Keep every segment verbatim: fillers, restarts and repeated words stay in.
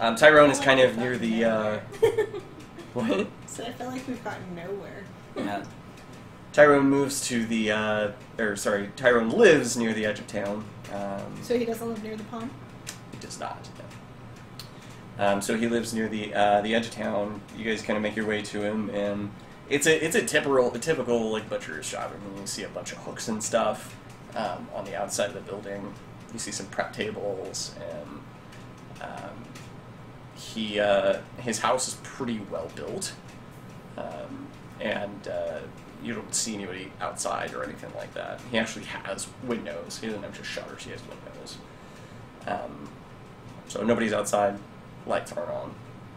Um, Tyrone is kind of near the. Uh, what? So I feel like we've gotten nowhere. Yeah. Tyrone moves to the. Uh, or sorry, Tyrone lives near the edge of town. Um, So he doesn't live near the pond? he does not. No. Um, so he lives near the uh, the edge of town. You guys kind of make your way to him, and it's a it's a typical a typical like butcher's shop. I mean, you see a bunch of hooks and stuff um, on the outside of the building. You see some prep tables, and um, he uh, his house is pretty well built, um, and uh, you don't see anybody outside or anything like that. He actually has windows. He doesn't have just shutters. He has windows. Um, so nobody's outside. Lights aren't on.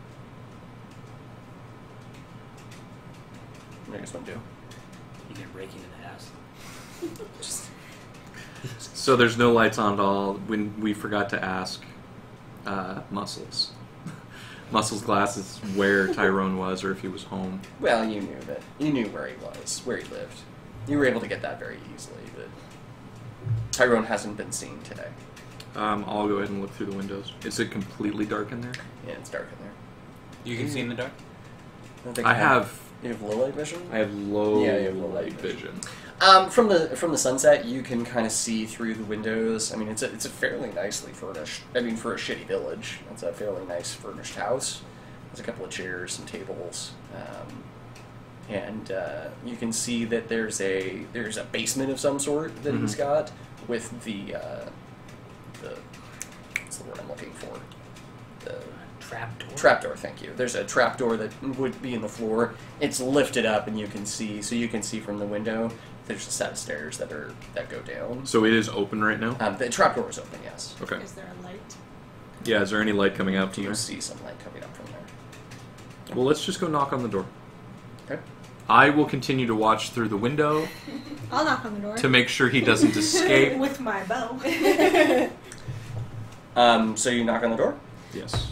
What do you guys want to do? You can break into the house. Just So there's no lights on at all. When we forgot to ask uh, Muscles. Muscles glasses where Tyrone was or if he was home. Well, you knew that. You knew where he was, where he lived. You were able to get that very easily, but Tyrone hasn't been seen today. Um, I'll go ahead and look through the windows. Is it completely dark in there? Yeah, it's dark in there. You can see in the dark? I, don't think I you have. You have low light vision? I have low Yeah, you have low light light vision. vision. Um, from the from the sunset, you can kind of see through the windows. I mean, it's a it's a fairly nicely furnished. I mean, for a shitty village, it's a fairly nice furnished house. There's a couple of chairs and tables, um, and uh, you can see that there's a there's a basement of some sort that Mhm. he's got with the uh, the what's the word I'm looking for? The Trapdoor. Trapdoor, thank you. There's a trapdoor that would be in the floor. It's lifted up, and you can see. So you can see from the window. There's a set of stairs that are that go down. So it is open right now? Um, the trapdoor is open. Yes. Okay. Is there a light? Yeah, is there any light coming out from You there? see some light coming up from there. Well, let's just go knock on the door. Okay. I will continue to watch through the window I'll knock on the door. to make sure he doesn't escape. With my bow. Um, so you knock on the door. Yes.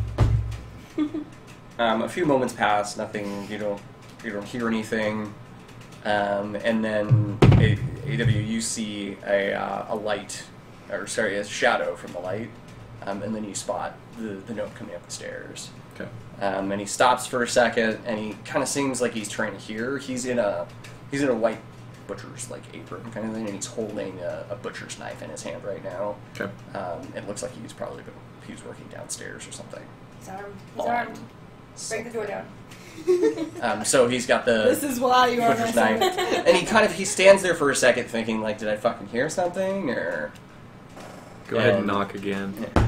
Um, a few moments pass. Nothing. You don't. You don't hear anything. Um, and then A- AW, you see a uh, a light, or sorry, a shadow from the light, um, and then you spot the the note coming up the stairs. Okay. Um, and he stops for a second, and he kind of seems like he's trying to hear. He's in a he's in a white butcher's like apron kind of thing, and he's holding a, a butcher's knife in his hand right now. Okay. Um, it looks like he's probably been, he was working downstairs or something. He's armed. He's armed. Break the door down. Um, so he's got the This is why you are my butcher's knife, son. and he kind of he stands there for a second, thinking like, did I fucking hear something or? Go ahead and And- knock again.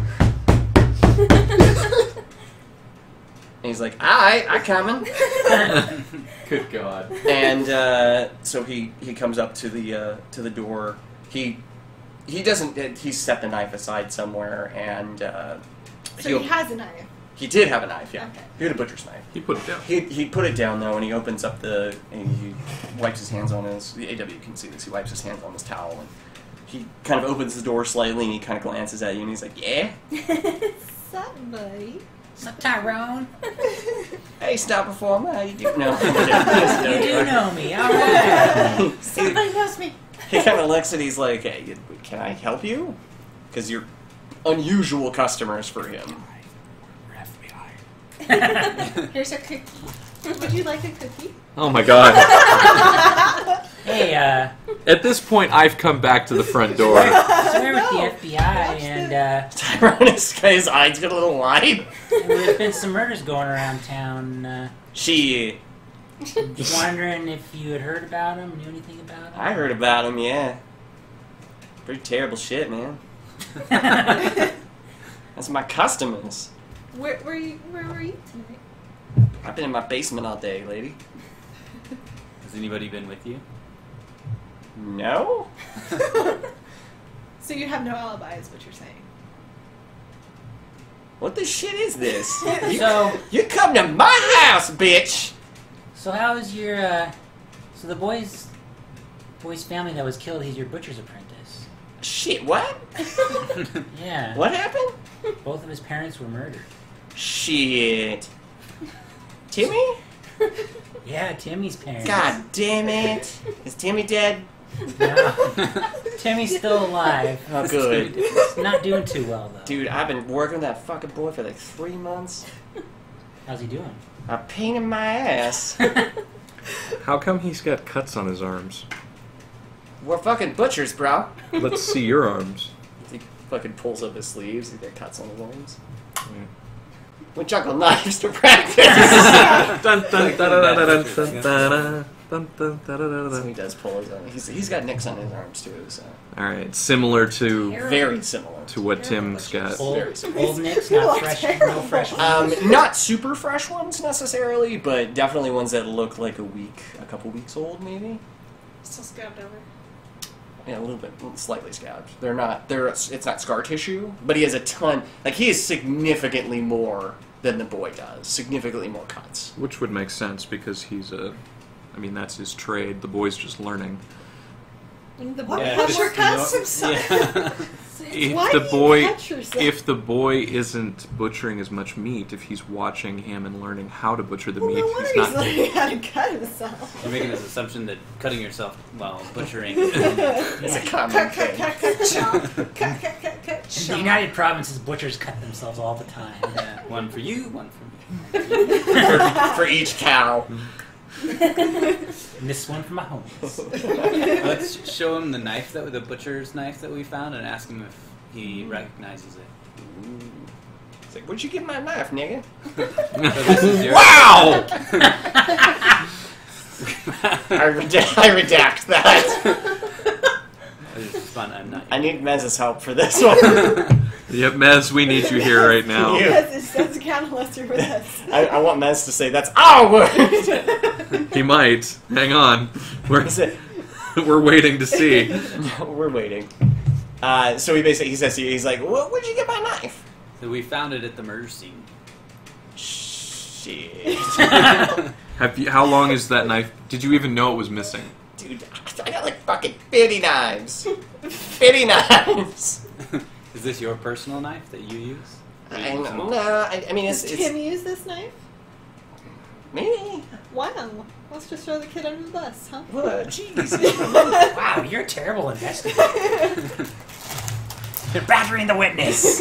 And he's like, "Alright, I coming." Good God. And uh, so he, he comes up to the uh, to the door. He he doesn't. He's set the knife aside somewhere, and uh, So he'll- he has a knife. he did have a knife. Yeah, Okay. he had a butcher's knife. He put it down. He he put it down though, and he opens up the and he wipes his hands on his. The A W can see this. He wipes his hands on his towel, and he kind of opens the door slightly, and he kind of glances at you, and he's like, "Yeah, What's up, buddy? What's up, Tyrone? hey, stop before me. How you do?" No, You do know me, alright. Somebody knows me. He kind of looks and he's like, "Hey, can I help you?" Because you're unusual customers for him. We're F B I. Here's a cookie. Would you like a cookie? Oh my God. Hey, uh, At this point, I've come back to the front door. so we're with the F B I, and uh, Tyrone, his his eyes get a little wide. there's been some murders going around town. Uh, She, just wondering if you had heard about them, knew anything about them? I heard about him. Yeah, pretty terrible shit, man. That's my customers. Where were you? Where were you tonight? I've been in my basement all day, lady. Has anybody been with you? No? So you have no alibi, is what you're saying. What the shit is this? You, So, you come to my house, bitch! so how is your, uh, so the boy's, boy's family that was killed, he's your butcher's apprentice. Shit, what? Yeah. What happened? Both of his parents were murdered. Shit. Timmy? Yeah, Timmy's parents. God damn it. Is Timmy dead? No. Timmy's still alive. Oh, good. He's not doing too well, though. Dude, I've been working with that fucking boy for like three months. How's he doing? A pain in my ass. How come he's got cuts on his arms? We're fucking butchers, bro. Let's see your arms. He fucking pulls up his sleeves. He's got cuts on his arms. Yeah. We juggle knives to practice. Dun, dun, da, da, da, da, dun, da, da, dun, dun, da, da, da, So da. he does pull his own. He's, he's got nicks on his arms too, so All right, similar to very similar. to what Tim's got. Old, Very similar. old Nicks, You not look fresh, no terrible. fresh Um, ones. not super fresh ones necessarily, but definitely ones that look like a week, a couple weeks old, maybe. Still scabbed over. Yeah, a little bit, slightly scabbed. They're not. They're. It's not scar tissue, but he has a ton. Like he has significantly more than the boy does. Significantly more cuts. Which would make sense because he's a. I mean, that's his trade. The boy's just learning. The boy Yeah, has just- more cuts you know- himself. If Why the do you boy, cut yourself? if the boy isn't butchering as much meat, if he's watching him and learning how to butcher the Well, meat, no wonder he's he's not. learning how to cut himself. You're making this assumption that cutting yourself while butchering. It's a common Cut, cut, thing. cut, cut, chop. Cut, cut, cut, cut, In the chop. United Provinces, butchers cut themselves all the time. Yeah, one for you, one for me. for, for each cow. And this one for my homies. Let's show him the knife that the butcher's knife that we found and ask him if he recognizes it. It's like, where'd you get my knife, nigga? So this is your- Wow! I, redact, I redact that. This is fun. I'm not. I need Mez's help for this one. Yep, Mez, we need you here right now. You- Yes, it doesn't count unless you're with us. I, I want Mez to say that's our word. He might. Hang on. We're Is it- we're waiting to see. We're waiting. Uh, so he basically he says to you, he's like, well, where'd you get my knife? So we found it at the murder scene. Shit. Have you, how long is that knife? Did you even know it was missing? Dude, I got like fucking fifty knives. fifty knives. Is this your personal knife that you use? Or I you use know. more? No, I, I mean, it's, Does it's Tim use this knife? maybe. Wow. Let's just throw the kid under the bus, huh? What? Jeez. Wow, you're a terrible investigator. You're battering the witness.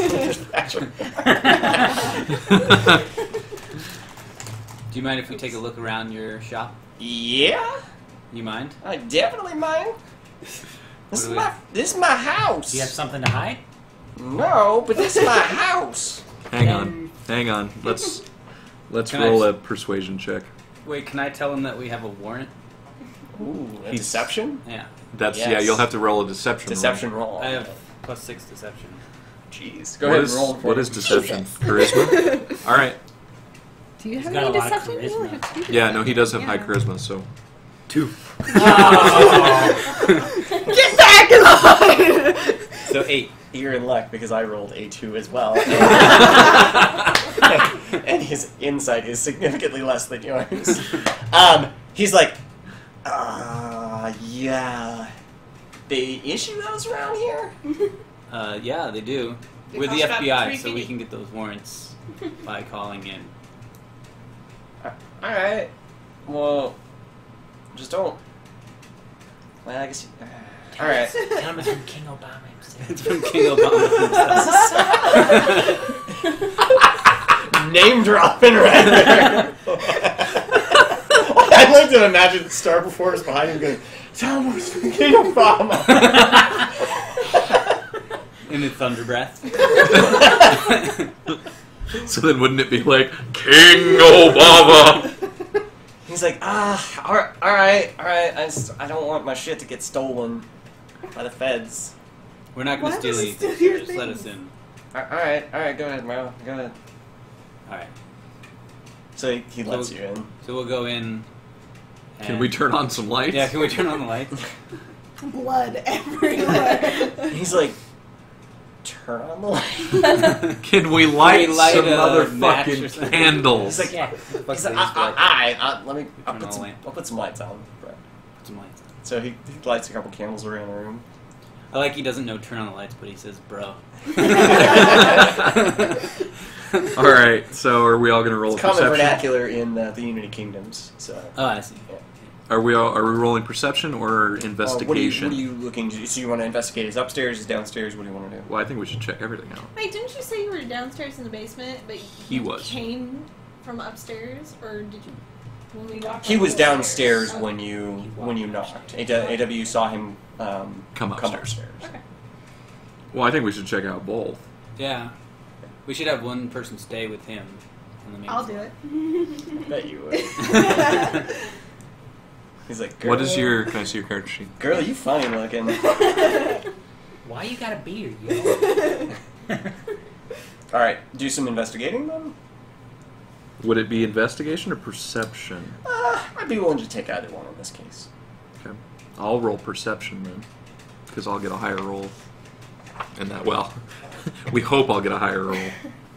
Do you mind if we take a look around your shop? Yeah, You mind? I definitely mind. This What is do we- my this is my house. Do you have something to hide? No, but this is my house. Hang on. Hang on. Let's let's Can I roll s- a persuasion check. Wait, can I tell him that we have a warrant? Ooh, a He's- deception. Yeah. That's Yes. yeah. You'll have to roll a deception. roll. Deception roll. I have plus six deception. Jeez. Go What ahead is and roll for what me. is deception? Charisma. All right. Do you He's have got any a lot of deception? You charisma. only have two Yeah. No, he does have Yeah. high charisma. So two. Get back in line! So eight. You're in luck because I rolled a two as well, and his insight is significantly less than yours. Um, he's like, uh, yeah. They issue those around here? Uh, yeah, they do. They We're the cost F about B I, three so we fifty. can get those warrants by calling in. All right. Well, just don't. Well, I guess. You, uh, all right. Tell him it's from King Obama himself. It's from King Obama himself. Name dropping right there. I like to imagine Star Before Us behind him going, "Tell him it's from King Obama." In a thunder breath. So then, wouldn't it be like King Obama? He's like, ah, all right, all right, all right. I, just, I don't want my shit to get stolen by the feds. We're not Why going to does steal he steal anything. your Just let things? us in. All right, all right, go ahead, Maro, go ahead. Alright. So he, he lets So- you in. So we'll go in. Can and- we turn on some lights? Yeah, can we turn on the lights? Blood everywhere. He's like, turn on the light. Can we light, light some a match or motherfucking something? candles? He's like, Yeah. Fuck he's the like, I, least light. I, I, I, let me, I'll Turn put, on some, the light. I'll put some lights on. Right. Put some lights on. So he, he lights a couple candles around the room. I like he doesn't know turn on the lights, but he says bro. All right. So are we all gonna roll It's a common perception? vernacular in uh, the Unity Kingdoms. So Oh, I see. Yeah. Are we all, are we rolling perception or Uh, investigation? what, are you, what are you looking to do? So you want to investigate his upstairs, his downstairs? What do you want to do? Well, I think we should check everything out. Wait, didn't you say you were downstairs in the basement, but He you was. came from upstairs, or did you? When we walked He up was the stairs? downstairs Oh. when you when you knocked. A W saw him um, Come upstairs. upstairs. Okay. Well, I think we should check out both. Yeah. We should have one person stay with him on the main I'll do floor. it. I bet you would. He's like, girl, What is your? Can I see your character sheet? girl? You funny looking. Why you got a beard, yo? All right, do some investigating then. Would it be investigation or perception? Uh, I'd be willing to take either one in this case. Okay, I'll roll perception then, because I'll get a higher roll. And that, well, we hope I'll get a higher roll.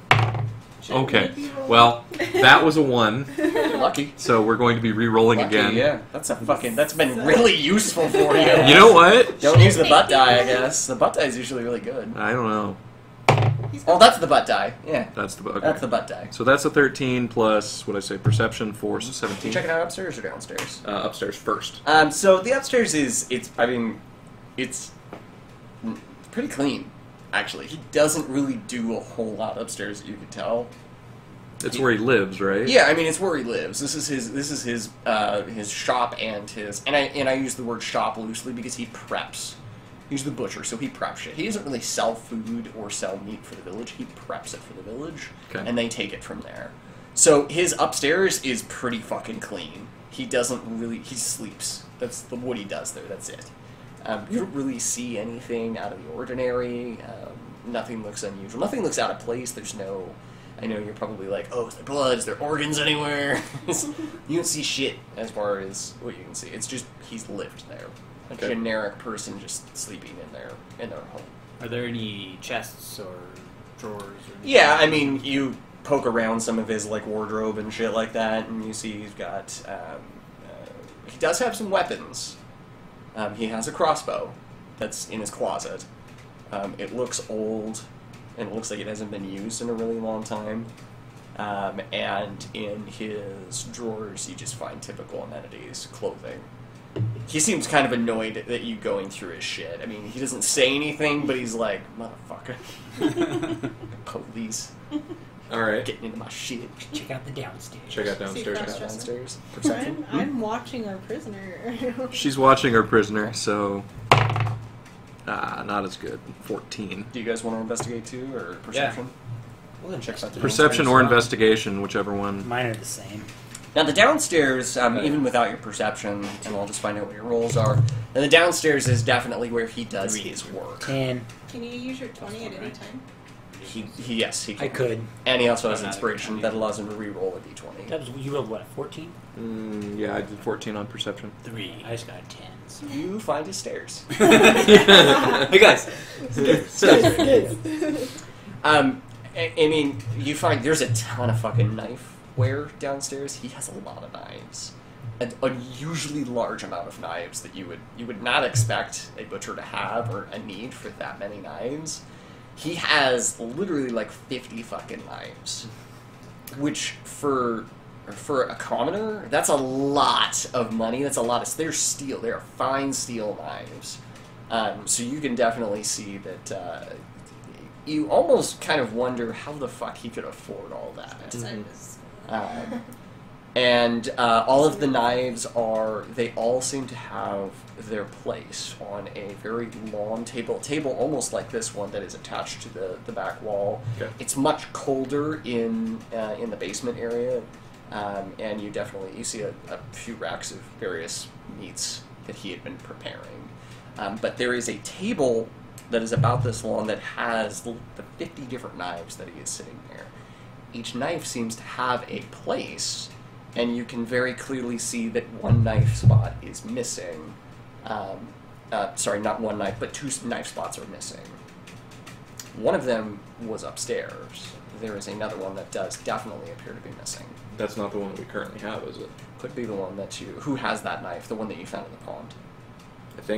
Okay, well, that was a one, You're lucky. so we're going to be re-rolling Lucky, again. Yeah, that's a fucking. That's been really useful for you. You know what? Don't use the butt die, I guess. The butt die is usually really good. I don't know. Oh, that's the butt die. Yeah, That's the okay. that's the butt die. So that's a thirteen plus what I say perception, four, so You seventeen. checking out upstairs or downstairs? Uh, upstairs first. Um, so the upstairs is it's. I mean, it's pretty clean. Actually, he doesn't really do a whole lot upstairs. You could tell. It's where he lives, right? Yeah, I mean it's where he lives. This is his. This is his. Uh, his shop and his. And I and I use the word shop loosely because he preps. He's the butcher, so he preps shit. He doesn't really sell food or sell meat for the village. He preps it for the village, Okay. and they take it from there. So his upstairs is pretty fucking clean. He doesn't really. He sleeps. That's the what he does there. That's it. Um, you don't really see anything out of the ordinary. Um, nothing looks unusual. Nothing looks out of place. There's no. I know you're probably like, oh, is there blood? Is there organs anywhere? You don't see shit as far as what you can see. It's just he's lived there. A Okay. generic person just sleeping in their in their home. Are there any chests or drawers? Or anything? Yeah, I mean, you poke around some of his like wardrobe and shit like that, and you see he's got. Um, uh, he does have some weapons. Um, he has a crossbow that's in his closet. Um, it looks old, and it looks like it hasn't been used in a really long time. Um, and in his drawers, you just find typical amenities, clothing. He seems kind of annoyed that you going through his shit. I mean, he doesn't say anything, but he's like, motherfucker. Police. Alright. Getting into my shit. Check out the downstairs. Check out See downstairs. if that's- Downstairs. Perception. I'm, I'm watching our prisoner. She's watching her prisoner, so. Ah, not as good. fourteen. Do you guys want to investigate too, or perception? Well, then Check out the Perception downstairs. or investigation, whichever one. Mine are the same. Now the downstairs, um, Okay. even without your perception, and I'll just find out what your rolls are. And the downstairs is definitely where he does his work. Ten. Can you use your twenty at any time? He, he yes, he can. I could. And he also has I'm not inspiration a- that allows him to re-roll a d twenty. That was you rolled what? Fourteen. Mm, yeah, I did fourteen on perception. Three. I just got a ten. So. You find his stairs. Hey guys. Um, I, I mean, you find there's a ton of fucking knifeware downstairs. He has a lot of knives, an unusually large amount of knives that you would you would not expect a butcher to have or a need for that many knives. He has literally like fifty fucking knives, which for for a commoner, that's a lot of money. That's a lot of they're steel. They're fine steel knives. Um, so you can definitely see that. Uh, you almost kind of wonder how the fuck he could afford all that. Um, and uh, all of the knives are, they all seem to have their place on a very long table, table almost like this one that is attached to the, the back wall. Okay. It's much colder in uh, in the basement area, um, and you definitely, you see a, a few racks of various meats that he had been preparing. Um, but there is a table that is about this long that has the fifty different knives that he is sitting there. Each knife seems to have a place, and you can very clearly see that one knife spot is missing. Um, uh, sorry, not one knife, but two knife spots are missing. One of them was upstairs. There is another one that does definitely appear to be missing. That's not the one that we currently have, is it? Could be the one that you... Who has that knife? The one that you found in the pond. I think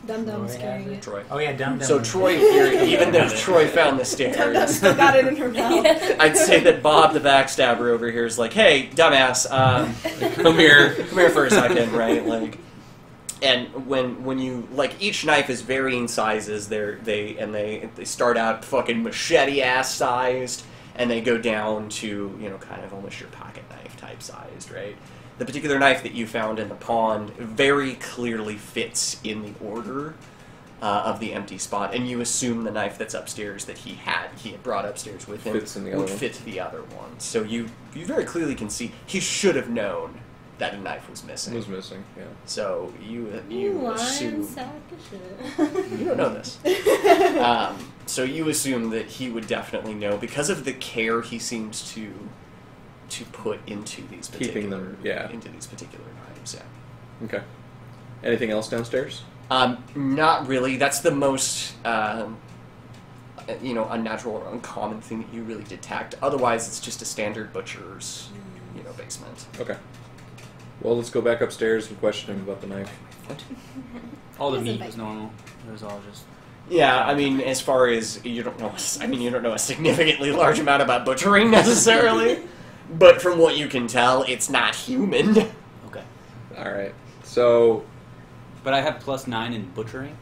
Dum Dum's Troy carrying has it. Troy. Oh yeah, Dum Dum. So Troy, even though Troy found the Dum Dum stairs, still got it in her mouth. I'd say that Bob, the backstabber over here, is like, "Hey, dumbass, um, Come here. come here for a second, right?" Like, and when when you like, each knife is varying sizes. They're they and they they start out fucking machete ass sized, and they go down to you know kind of almost your pocket knife type sized, right? The particular knife that you found in the pond very clearly fits in the order uh, of the empty spot, and you assume the knife that's upstairs that he had he had brought upstairs with him Fits in the other would one. fit the other one. So you you very clearly can see he should have known that a knife was missing. Was missing, yeah. So you you You lying assume sack of shit. you don't know this. um, so you assume that he would definitely know because of the care he seems to to put into these particular Keeping them, yeah. into these particular knives. Yeah. Okay. Anything else downstairs? Um, not really. That's the most um, you know unnatural or uncommon thing that you really detect. Otherwise, it's just a standard butcher's you know basement. Okay. Well, let's go back upstairs and question him about the knife. All the Doesn't meat bite. was normal. It was all just. Yeah, I mean, as far as you don't know, I mean, you don't know a significantly large amount about butchering necessarily, but from what you can tell, it's not human. Okay. All right. So, But I have plus nine in butchering.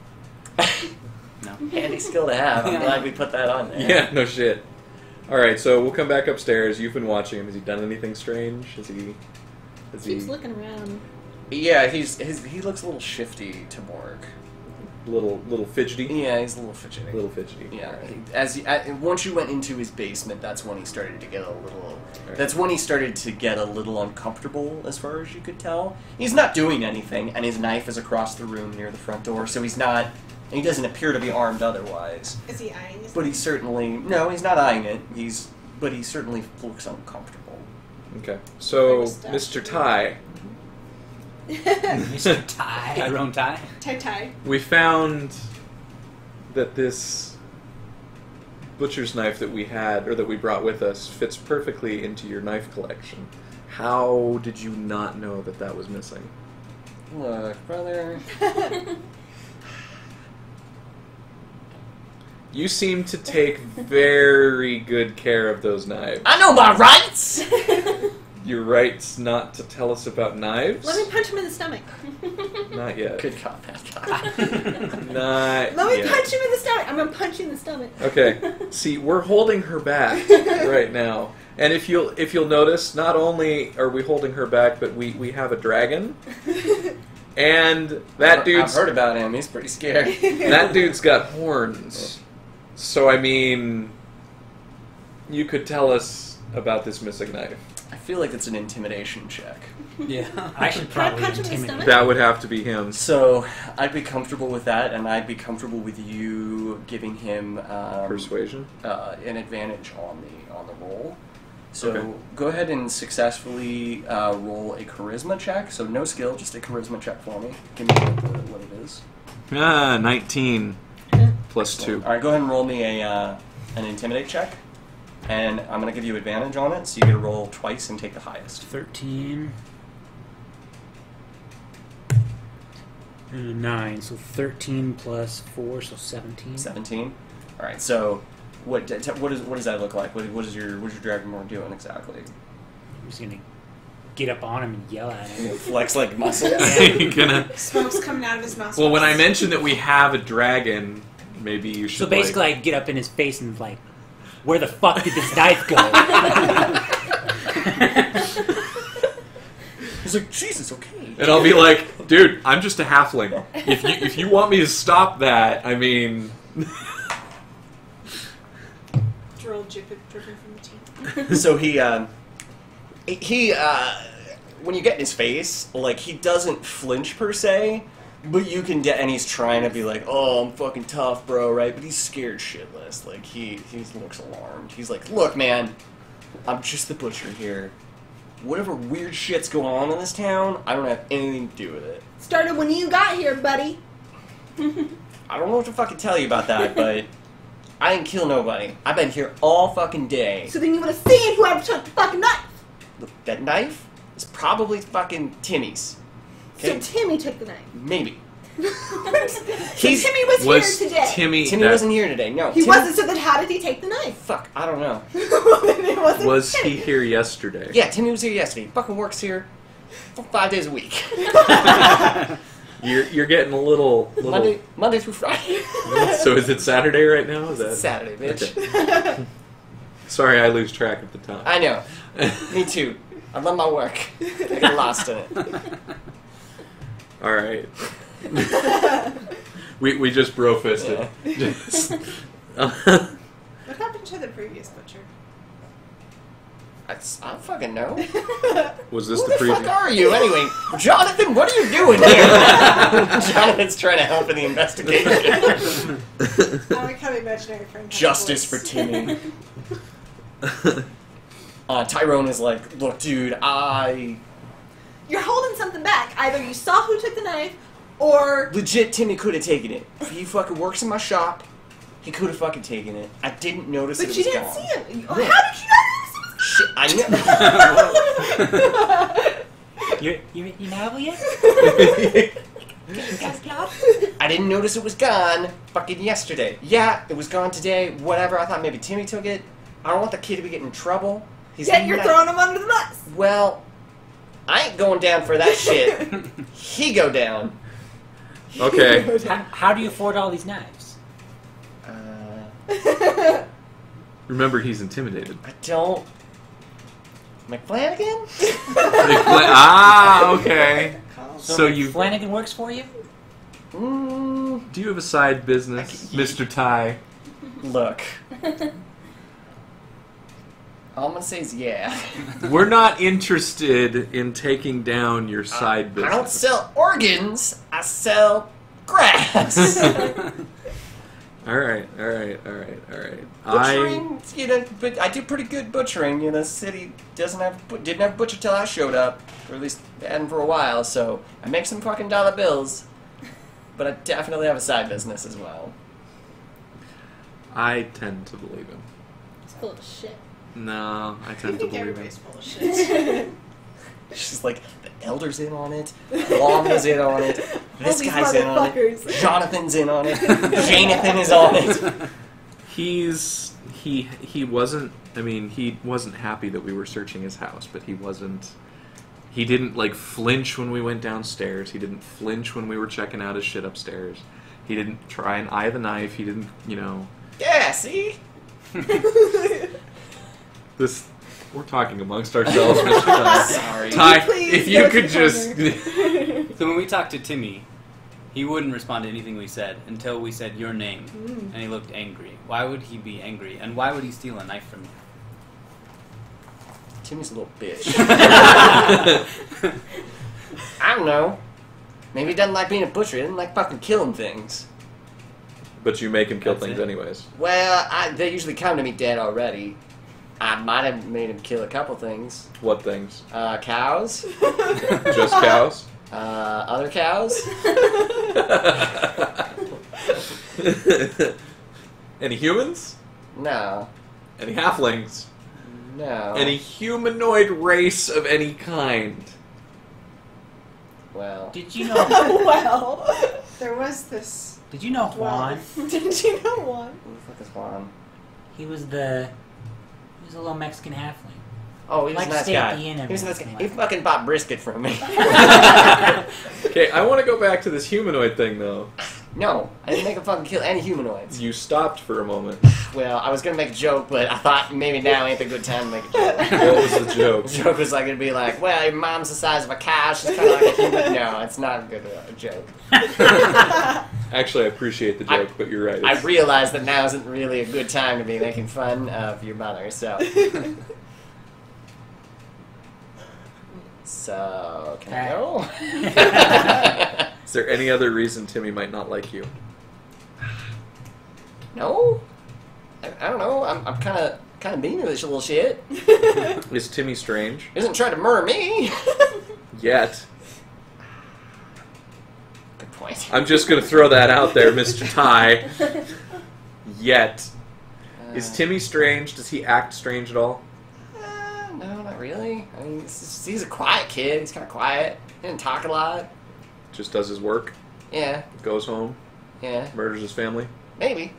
No. Handy skill to have. I'm glad we put that on there. yeah, no shit. All right, so we'll come back upstairs. You've been watching him. Has he done anything strange? Has he? Has Keeps he? looking around. Yeah, he's his, he looks a little shifty to Morg. Little, little fidgety. Yeah, he's a little fidgety. Little fidgety. Yeah, All right. he- as he, uh, once you went into his basement, that's when he started to get a little. right. That's when he started to get a little uncomfortable, as far as you could tell. He's not doing anything, and his knife is across the room near the front door, so he's not. He doesn't appear to be armed otherwise. Is he eyeing his But he's certainly no, he's not eyeing it. He's, but he certainly looks uncomfortable. Okay. So, Like a statue. Mister Ty, Mister Ty. Tyrone tie. tie tie? we found that this butcher's knife that we had, or that we brought with us, fits perfectly into your knife collection. How did you not know that that was missing? Look, brother. You seem to take very good care of those knives. I know my rights. Your rights not to tell us about knives? Let me punch him in the stomach. Not yet. Good cop, bad cop. Not Let me yet. punch him in the stomach. I'm gonna punch you in the stomach. Okay. See, we're holding her back right now. And if you'll if you'll notice, not only are we holding her back, but we, we have a dragon. And that I've dude's heard about him. He's pretty scary. that dude's got horns. So I mean, you could tell us about this missing knife. I feel like it's an intimidation check. Yeah. I should Can I probably punch him in the intimidate. stomach? That would have to be him. So I'd be comfortable with that, and I'd be comfortable with you giving him um, Persuasion. uh, an advantage on the on the roll. So Okay. go ahead and successfully uh, roll a charisma check. So no skill, just a charisma check for me. Give me what, what it is. Ah, nineteen plus two. All right, go ahead and roll me a uh, an intimidate check, and I'm gonna give you advantage on it. So you get to roll twice and take the highest. Thirteen. And a nine, so thirteen plus four, so seventeen. Seventeen. All right. So what t- what is what does that look like? What, what is your what is your dragonborn doing exactly? I'm just gonna get up on him and yell at You know, him. flex like muscles. You're gonna. Smoke's coming out of his nostrils. Well, when I mentioned that we have a dragon, maybe you should. So basically, like, I get up in his face and like, where the fuck did this knife go? He's like, Jesus, okay. and I'll be like, dude, I'm just a halfling. If you if you want me to stop that, I mean, Drool dripping, dripping from the teeth. So he, um, he, uh, when you get in his face, like, he doesn't flinch per se, but you can get, and he's trying to be like, oh, I'm fucking tough, bro, right? But he's scared shitless. Like, he, he looks alarmed. He's like, look, man, I'm just the butcher here. Whatever weird shit's going on in this town, I don't have anything to do with it. Started when you got here, buddy. I don't know what to fucking tell you about that, but I didn't kill nobody. I've been here all fucking day. So then you would have seen whoever took the fucking knife. Look, that knife is probably fucking Timmy's. So Okay? Timmy took the knife. Maybe. He's- Timmy was, Was here today. Timmy? Timmy that- wasn't here today. No, He Timmy, wasn't. So then, how did he take the knife? Fuck, I don't know. It wasn't Was Timmy. he here yesterday? Yeah, Timmy was here yesterday. He fucking works here five days a week. You're you're getting a little little. Monday, Monday through Friday. So is it Saturday right now? Is that Saturday, bitch. Okay. Sorry, I lose track of the time. I know. Me too. I love my work. I get lost in it. All right. we we just bro fisted. Just- What happened to the previous butcher? I, I don't fucking know. was this Who the the fuck preview? are you anyway? Jonathan, what are you doing here? Jonathan's trying to help in the investigation. I like how the imaginary friend. has a Justice for voice. Timmy. Uh, Tyrone is like, look, dude, I... You're holding something back. Either you saw who took the knife, or Legit, Timmy could have taken it. He fucking works in my shop. He could have fucking taken it. I didn't notice but it you was didn't gone. see him. Oh, Yeah. how did you not notice it was Shit, I know. You you you novel yet? You guys plot? I didn't notice it was gone fucking yesterday. Yeah, it was gone today, whatever. I thought maybe Timmy took it. I don't want the kid to be getting in trouble. He's Yet you're not- throwing him under the bus. Well, I ain't going down for that shit. He go down. Okay. How, how do you afford all these knives? Uh, Remember, he's intimidated. I don't... McFlanagan? Ah, okay. So you Flanagan works for you? Mm, do you have a side business, Mister Ty? look. All I'm gonna say is yeah. We're not interested in taking down your side I business. don't sell organs. I sell grass. All right, all right, all right, all right. I Butchering, you know, but I do pretty good butchering. You know, the city doesn't have didn't have a butcher till I showed up, or at least hadn't for a while. So I make some fucking dollar bills, but I definitely have a side business as well. I tend to believe him. It's full of shit. No, I I tend to think believe him. everybody's full of shit. She's like, the elder's in on it, Long is in on it, this All these guy's in on it, motherfuckers. Jonathan's in on it, Jonathan is on it. He's he he wasn't. I mean, he wasn't happy that we were searching his house, but he wasn't. He didn't like flinch when we went downstairs. He didn't flinch when we were checking out his shit upstairs. He didn't try and eye the knife. He didn't, you know. Yeah, see? This. We're talking amongst ourselves, Mister Ty. Sorry. Ty, Please if go you to could the just. So when we talked to Timmy, he wouldn't respond to anything we said until we said your name, Mm. and he looked angry. Why would he be angry? And why would he steal a knife from you? Timmy's a little bitch. I don't know. Maybe he doesn't like being a butcher. He doesn't like fucking killing things. But you make him kill That's things it. anyways. Well, I, they usually come to me dead already. I might have made him kill a couple things. What things? Uh, cows. Just cows? Uh, other cows. Any humans? No. Any halflings? No. Any humanoid race of any kind? Well. Did you know? Well, there was this. Did you know Juan? Well, didn't you know one? Who the fuck is Juan? He was the. He was a little Mexican halfling. Oh, he was Like a nice stay at guy. the inn He was a nice guy. every He once in a fucking bought brisket from me. Okay, I want to go back to this humanoid thing, though. No, I didn't make him fucking kill any humanoids. You stopped for a moment. Well, I was gonna make a joke, but I thought maybe now ain't the good time to make a joke. What was the joke? The joke was like it'd be like, well, your mom's the size of a cow. She's kind of like a human. No, it's not a good uh, joke. Actually, I appreciate the joke, but you're right. I It's- realize that now isn't really a good time to be making fun of your mother. So, so can I go? Is there any other reason Timmy might not like you? No, I, I don't know. I'm, I'm kind of kind of mean to this little shit. Is Timmy strange? He isn't trying to murder me. Yet. Good point. I'm just going to throw that out there, Mister Ty. Yet. Uh, Is Timmy strange? Does he act strange at all? Uh, no, not really. I mean, he's, just- he's a quiet kid. He's kind of quiet. He didn't talk a lot. Just does his work? Yeah. Goes home, Yeah. murders his family. Maybe.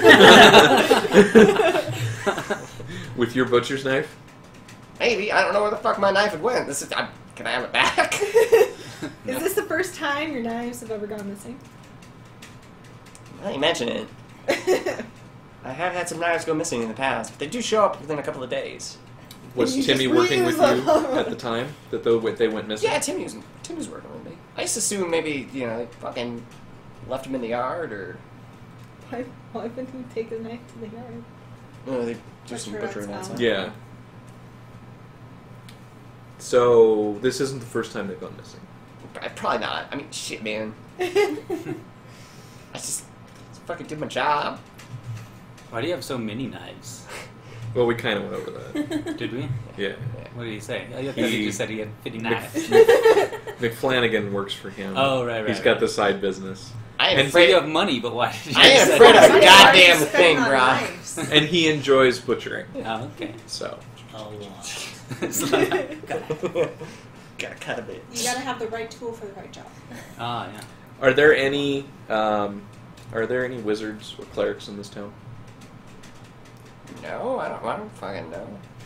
With your butcher's knife? Maybe. I don't know where the fuck my knife had went. This is. I, can I have it back? Is this the first time your knives have ever gone missing? Now you mention it. I have had some knives go missing in the past, but they do show up within a couple of days. Was You Timmy just working with reuse you them. at the time that they they went missing? Yeah, Timmy was Timmy was working with me. I used to assume maybe you know they fucking left him in the yard or Why, why wouldn't you take the knife to the yard? oh, they do some Butcher butchering outside. outside. Yeah. So this isn't the first time they've gone missing. I- Probably not. I mean, shit, man. I just, just fucking did my job. Why do you have so many knives? Well, we kind of went over that. Did we? Yeah. What did he say? I thought He- he just said he had fifty knives. McFlanagan works for him. Oh, right, right. He's right. got the side business. I ain't And So you afraid. have money, but why did you I ain't say afraid of that? a goddamn thing, on bro. knives. And he enjoys butchering. Oh, okay. So. A lot. It's like- Gotta cut a bit. You gotta have the right tool for the right job. Ah, yeah. Are there any um, are there any wizards or clerics in this town? No, I don't. I don't fucking know.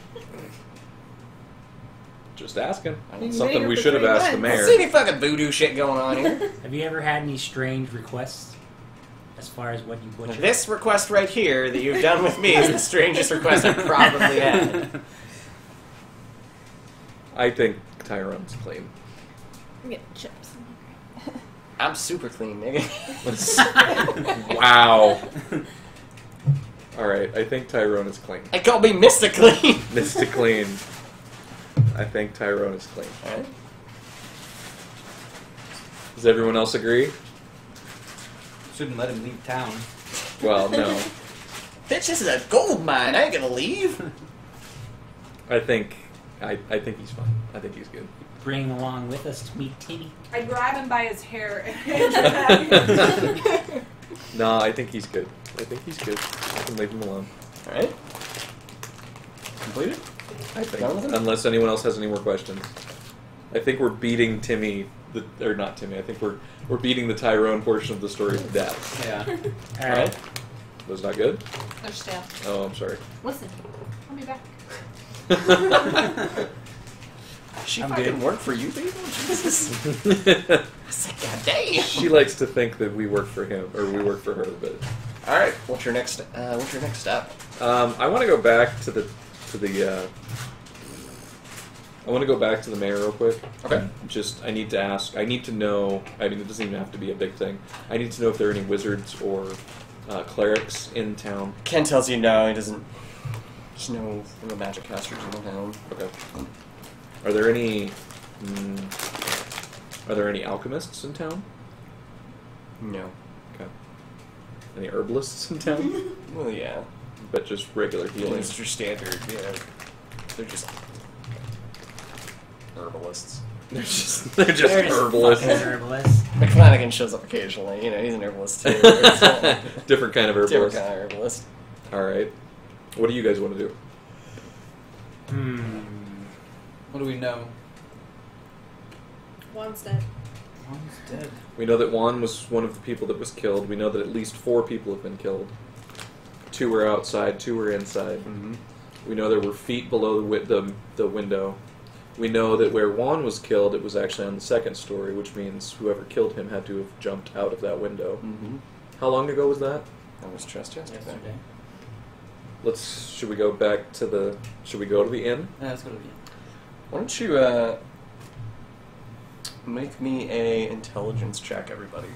Just asking. I You've don't been Something here we for should have three asked the months. I don't mayor. see any fucking voodoo shit going on here. Have you ever had any strange requests as far as what you butcher? This request right here that you've done with me is the strangest request I've probably had. I think Tyrone's clean. Get chips. I'm super clean, nigga. Wow. All right, I think Tyrone is clean. They call me Mister Clean. Mister Clean. I think Tyrone is clean. Alright. Does everyone else agree? Shouldn't let him leave town. Well, no. Bitch, this is a gold mine. I ain't gonna leave. I think I, I think he's fine. I think he's good. Bring him along with us to meet Timmy. I grab him by his hair and No, I think he's good. I think he's good. I can leave him alone. Alright. Completed? I think. Done with it? Unless anyone else has any more questions. I think we're beating Timmy, the, or not Timmy, I think we're we're beating the Tyrone portion of the story to death. Yeah. Alright. Was that good? Understand. Oh, I'm sorry. Listen, I'll be back. She I'm fucking good. work for you people? Jesus. It's like, God damn. She likes to think that we work for him, or we work for her, but Alright, what's your next uh, what's your next step? um, I want to go back to the to the. Uh, I want to go back to the mayor real quick. Okay. Just, I need to ask. I need to know. I mean, it doesn't even have to be a big thing. I need to know if there are any wizards or uh, clerics in town. Ken tells you no, he doesn't. There's no, no magic casters in the town. Okay. Are there any? Mm, are there any alchemists in town? No. Okay. Any herbalists in town? Well, yeah. But just regular Yeah, healing. it's your standard, yeah. They're just herbalists. They're just they're just They're just herbalists. fucking herbalists. McFlanagan shows up occasionally, you know, he's an herbalist too. It's, uh, Different kind of different herbalist. kind of herbalist. All right. What do you guys want to do? Hmm. What do we know? One's dead. One's dead. We know that Juan was one of the people that was killed. We know that at least four people have been killed. Two were outside, two were inside. Mm-hmm. We know there were feet below the, wi- the the window. We know that where Juan was killed, it was actually on the second story, which means whoever killed him had to have jumped out of that window. Mm-hmm. How long ago was that? That was just yesterday. Yesterday. Let's. Should we go back to the? Should we go to the inn? Yeah, that's what it be. Why don't you, uh, make me a intelligence check, everybody.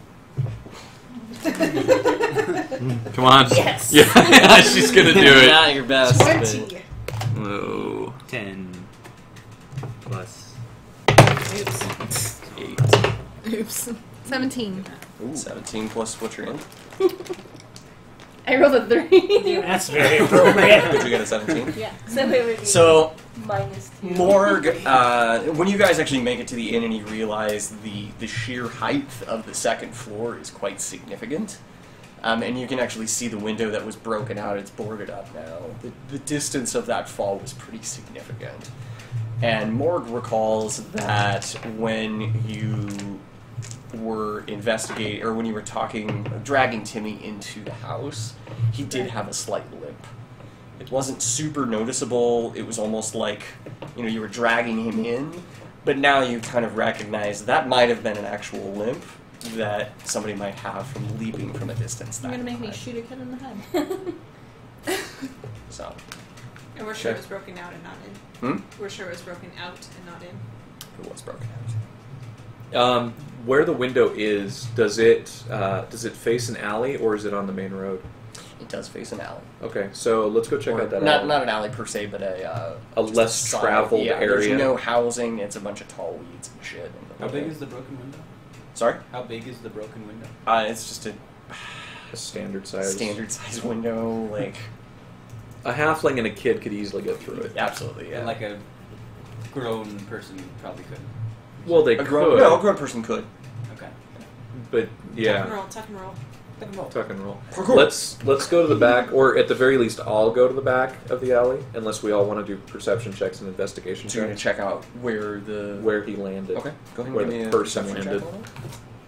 Come on. Yes. Yeah, yeah, she's gonna do it. Not your best. but- Twenty. Oh. Ten plus. Oops. Eight. Oops. Seventeen. Ooh. Seventeen plus what you're in. I rolled a three. That's very appropriate. Did you get a seventeen? Yeah. So it would be So minus two. Morg, uh, when you guys actually make it to the inn and you realize the, the sheer height of the second floor is quite significant, um, and you can actually see the window that was broken out, it's boarded up now. The, the distance of that fall was pretty significant. And Morg recalls that when you were investigating, or when you were talking, dragging Timmy into the house, he did have a slight limp. It wasn't super noticeable. It was almost like, you know, you were dragging him in, but now you kind of recognize that might have been an actual limp that somebody might have from leaping from a distance. You're that gonna make me high. shoot a kid in the head. So, And we're sure Okay. it was broken out and not in. hmm? We're sure it was broken out and not in. It was broken out. Um, where the window is, does it uh, does it face an alley or is it on the main road? It does face an alley. Okay, so let's go check Or out that not alley. not an alley per se, but a uh, A just less side. traveled yeah, area. There's no housing. It's a bunch of tall weeds and shit. How big is the broken window? Sorry? How big is the broken window? Uh, it's just a A standard size. standard size window. Like, A halfling and a kid could easily get through it. absolutely, yeah. And like a grown person probably couldn't. Well, they a could, grown, no, a grown person could. Okay. but Tuck and yeah, roll, tuck and roll. Tuck and roll. tuck and roll. Parkour. Let's let's go to the back, or at the very least, I'll go to the back of the alley, unless we all want to do perception checks and investigation So you're gonna checks. check out where the Where he landed. Okay, go ahead and Where give the me a person perception landed. check on it.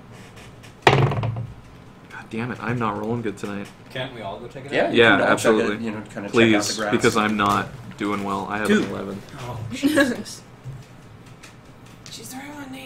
God damn it! I'm not rolling good tonight. Can't we all go check it Yeah, out? you Yeah, can all check absolutely. it, you know, kind of check out Please, the grass. because I'm not doing well. I have Two. an eleven. Oh, Jesus. She's the right one, Nate.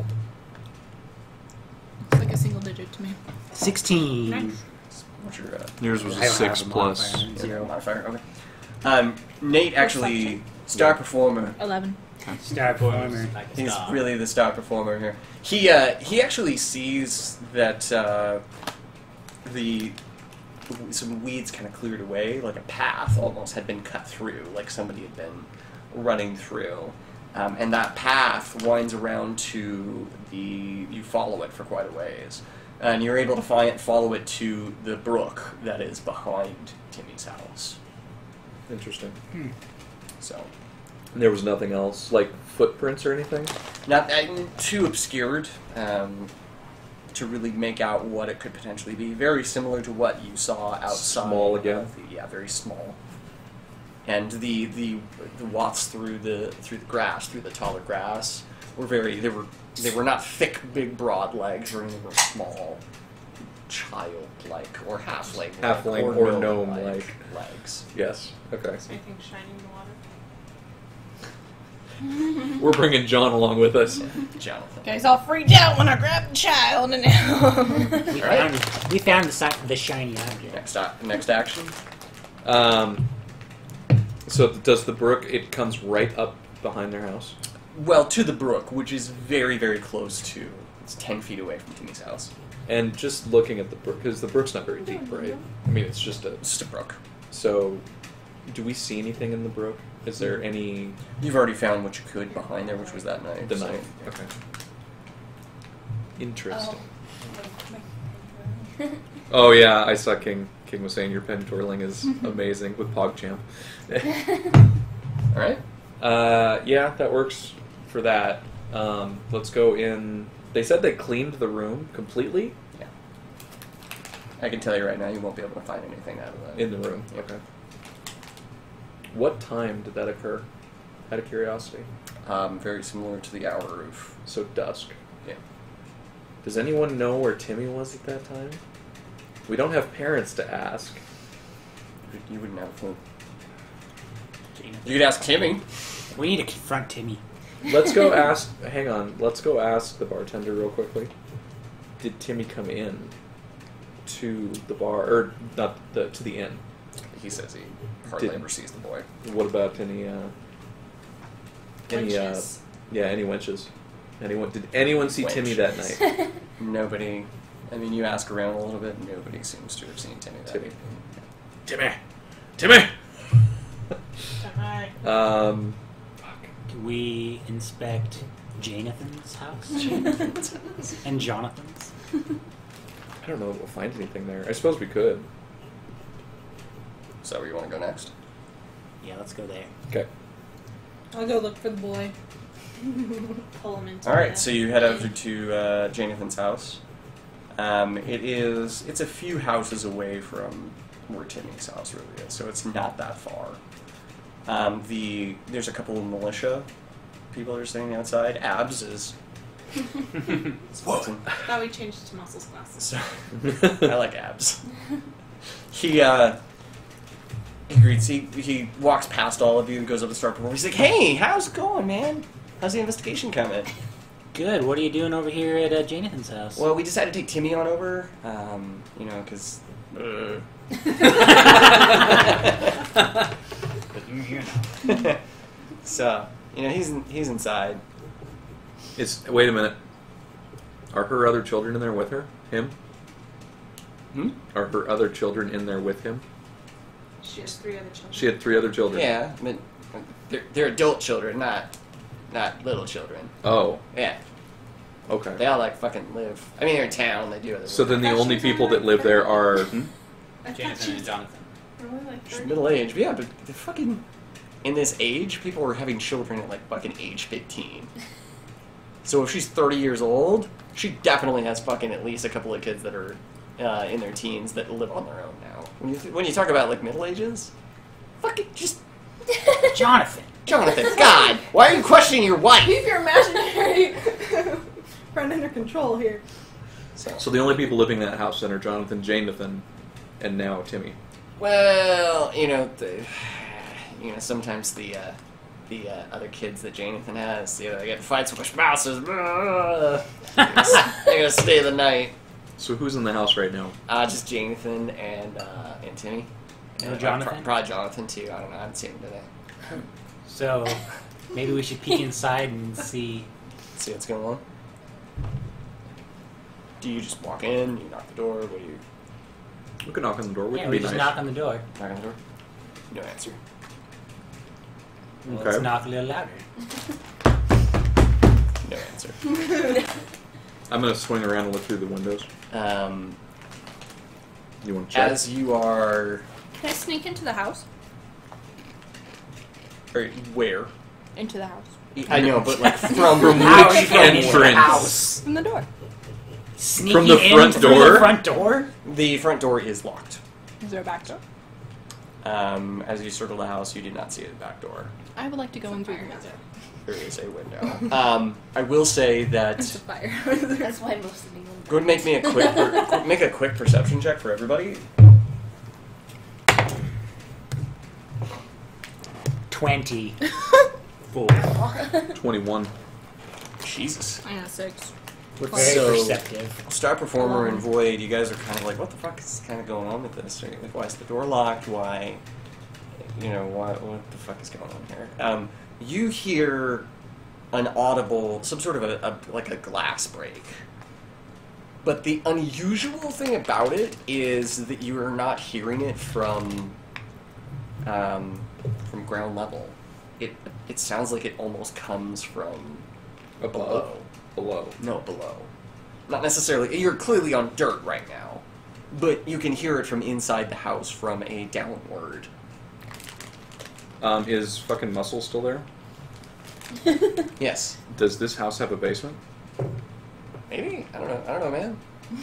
It's like a single digit to me. sixteen. What's your uh, Yours was I a don't six have a plus. modifier. zero Zero. modifier? Okay. Um, Nate actually, star performer. Eleven. Star performer. Like a He's star. really the star performer here. He uh, he actually sees that uh, the some weeds kind of cleared away, like a path almost had been cut through, like somebody had been running through, um, and that path winds around to the. You follow it for quite a ways, and you're able to find follow it to the brook that is behind Timmy's house. Interesting. So. And there was nothing else, like footprints or anything. Not uh, too obscured um, to really make out what it could potentially be. Very similar to what you saw outside. Small again? of the- yeah, very small. And the the the waths through the through the grass, through the taller grass, were very. They were they were not thick, big, broad legs, or anything. They were small, child-like or halfling, Halfling or gnome-like. legs. Yes. Okay. Anything shiny in the water? We're bringing John along with us. Jonathan. Guys all freaked out when I grabbed the child and now. We Alright. found, we found the, si- the shiny object. Next a- next action. Um. So does the brook? It comes right up behind their house. Well, to the brook, which is very, very close to. It's ten feet away from Timmy's house. And just looking at the brook, because the brook's not very deep, right? I mean, it's just a. It's just a brook. So, do we see anything in the brook? Is there any You've already found what you could behind there, which was that knife. the so- knife? Okay. Interesting. Oh. Oh yeah, I saw King. King was saying your pen twirling is amazing with PogChamp. All right. Uh, yeah, that works for that. Um, let's go in. They said they cleaned the room completely Yeah. I can tell you right now, you won't be able to find anything out of that. in the room. Yeah. Okay. What time did that occur? Out of curiosity. Um, very similar to the hour of. So dusk. Yeah. Does anyone know where Timmy was at that time? We don't have parents to ask. You- You wouldn't have a clue. You could ask Timmy. We need to confront Timmy. Let's go ask. Hang on. Let's go ask the bartender real quickly. Did Timmy come in to the bar, or not the to the inn? He says he hardly Didn't. ever sees the boy. What about any? Uh, any? Uh, Wenches. yeah, any wenches? Anyone? Did anyone see Timmy that Wenches. night? Nobody. I mean, you ask around a little bit, nobody seems to have seen Timmy that Timmy. evening. Timmy. Timmy. Hi. Um. Can we inspect Jonathan's house? And Jonathan's? I don't know if we'll find anything there. I suppose we could. Is that where you want to go next? Yeah, let's go there. Okay. I'll go look for the boy. Pull him into All right, the- so you head over to uh, Jonathan's house. Um, it is. It's a few houses away from where Timmy's house really is, so it's not that far. Um, the there's a couple of militia people that are standing outside. Abs is Spartan. Thought we changed it to muscles classes. So, I like abs. He, uh, he greets, he, he walks past all of you and goes up to start performing. He's like, hey, how's it going, man? How's the investigation coming? Good. What are you doing over here at uh, Jonathan's house? Well, we decided to take Timmy on over, um, you know, because... Uh. But you're here now. So, you know, he's in, he's inside. It's wait a minute. Are her other children in there with her? Him? Hmm? Are her other children in there with him? She has three other children. She had three other children. Yeah, but they're, they're adult children, not not little children. Oh, Yeah, okay. they all like fucking live. I mean, they're in town. They do other. So then the I thought only she was people only that live there are. Hmm? I thought she Jonathan and was Jonathan. only like She's thirty. middle aged. Yeah, but they're fucking in this age, people are having children at like fucking age fifteen. So if she's thirty years old, she definitely has fucking at least a couple of kids that are uh, in their teens that live on their own now. When you th- when you talk about like middle ages, fucking just Jonathan. Jonathan. God, why are you questioning your wife? Keep your imaginary friend under control here. So, So the only people living in that house then are Jonathan, Janathan, and now Timmy. well, you know, the, you know, sometimes the uh, the uh, other kids that Jonathan has, you know, they get in fights with their spouses. They're gonna stay the night. So who's in the house right now? Uh, just Jonathan and uh, and Timmy. No And, uh, Jonathan? pro- probably Jonathan too. I don't know. I haven't seen him today. So maybe we should peek inside and see. See what's going on. Do you just walk in? You knock the door? What do you We can knock on the door. We Yeah, can we be just nice. knock on the door. knock on the door? No answer. Well, Okay. Let's knock a little louder. No answer. I'm gonna swing around and look through the windows. Um, You want to check? as you are, Can I sneak into the house? or where? Into the house. I know, but like from From How are which you getting into the entrance? house? From the door. Sneaking From the in front through door? The front door. the front door is locked. Is there a back door? Um, as you circle the house, you did not see the back door. I would like to go in through the window. There is a window. Um, I will say that. It's a fire. That's why most of England. Go ahead and make me a quick per, make a quick perception check for everybody. Twenty. Four. Twenty-one. Jesus. I got six. Very So- perceptive. Star Performer and Void, you guys are kind of like, what the fuck is kind of going on with this? Right? Like, why is the door locked? Why, you know, why, what the fuck is going on here? Um, you hear an audible, some sort of a, a like a glass break. But the unusual thing about it is that you are not hearing it from um, from ground level. It it sounds like it almost comes from Above. below. Below. No, below. Not necessarily. You're clearly on dirt right now, but you can hear it from inside the house from a downward. Um, is fucking Muscle still there? Yes. Does this house have a basement? Maybe. I don't know. I don't know, man.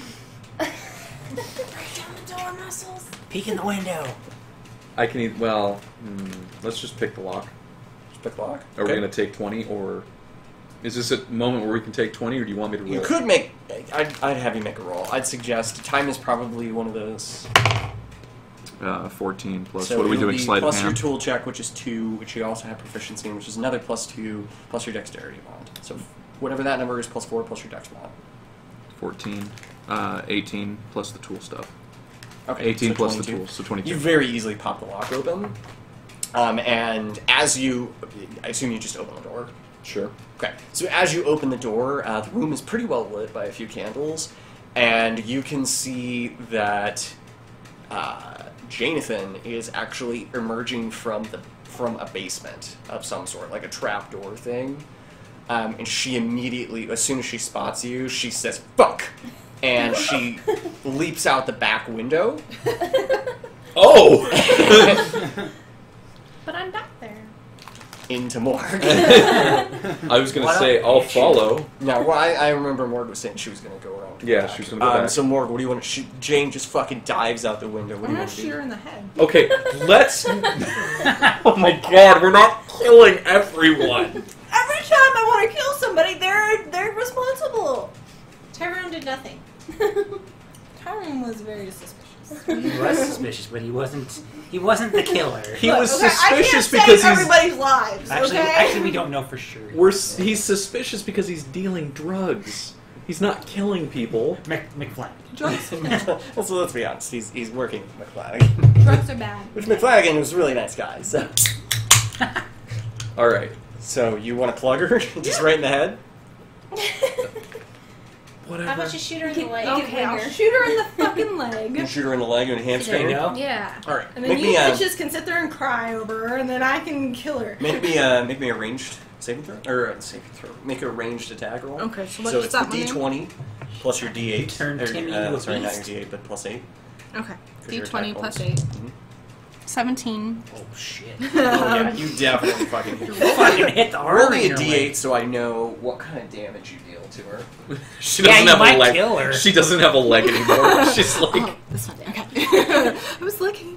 Break down the door, muscles. Peek in the window. I can eat. Well, hmm, let's just pick the lock. Just pick the lock. Are we Okay. gonna take twenty, or is this a moment where we can take twenty, or do you want me to roll? You could make. I'd, I'd have you make a roll. I'd suggest time is probably one of those. Uh, fourteen plus. So what are we it'll doing? be Sleight of plus your hand. tool check, which is two, which you also have proficiency in, which is another plus two, plus your dexterity mod. So whatever that number is, plus four, plus your dex mod. Fourteen. Uh, eighteen plus the tool stuff. Okay. Eighteen so plus the twenty-two. tools, so twenty-two. You very easily pop the lock open, um, and as you, I assume you just open the door. Sure. Okay, so as you open the door, uh, the room is pretty well lit by a few candles, and you can see that uh, Jonathan is actually emerging from the from a basement of some sort, like a trapdoor thing. Um, and she immediately, as soon as she spots you, she says "fuck," and she leaps out the back window. Oh! But I'm back there. Into Morg. I was gonna Why say don't- I'll follow. No, well, I, I remember Morg was saying she was going to go around. to the Yeah, back. she was gonna go um, back. So Morg, what do you want to shoot? Jane just fucking dives out the window. What do I'm you gonna want to shoot her do? in the head. Okay, let's. Oh my god, we're not killing everyone. Every time I want to kill somebody, they're they're responsible did nothing. Tyron was very suspicious. He was suspicious, but he wasn't. He wasn't the killer. He Look, was okay, I suspicious can't because save he's. everybody's lives. Actually, okay? actually, we don't know for sure. We're, s- he's suspicious because he's dealing drugs. He's not killing people. Mc, McFlanagan. Drugs, Well, so let's be honest. He's he's working with McFlanagan, drugs are bad. which McFlanagan was a really nice guy. So, All right. so you want to plug her just right in the head? Whatever. How about you shoot her in the leg? Okay, I'll shoot her in the fucking You leg. shoot her in the leg and There hamstring you her. go. Yeah. All right. And then Make you me uh, bitches can sit there and cry over her, and then I can kill her. make me uh, make me a ranged saving throw or uh, saving throw. Make a ranged attack roll. Okay, so what So is it's the that one D again? twenty plus your D eight. Turn or, Timmy uh, into a sorry, not your beast. D eight, but plus eight. Okay. 'cause D your twenty attack plus rolls. eight. Mhm. seventeen. Oh shit! Oh yeah, you definitely fucking hit her. Fucking hit the Roll armor me in a her D eight leg. so I know what kind of damage you deal to her. She Yeah, doesn't you have might a leg. kill her. She doesn't have a leg anymore. She's like. Oh, that's not okay. I was looking.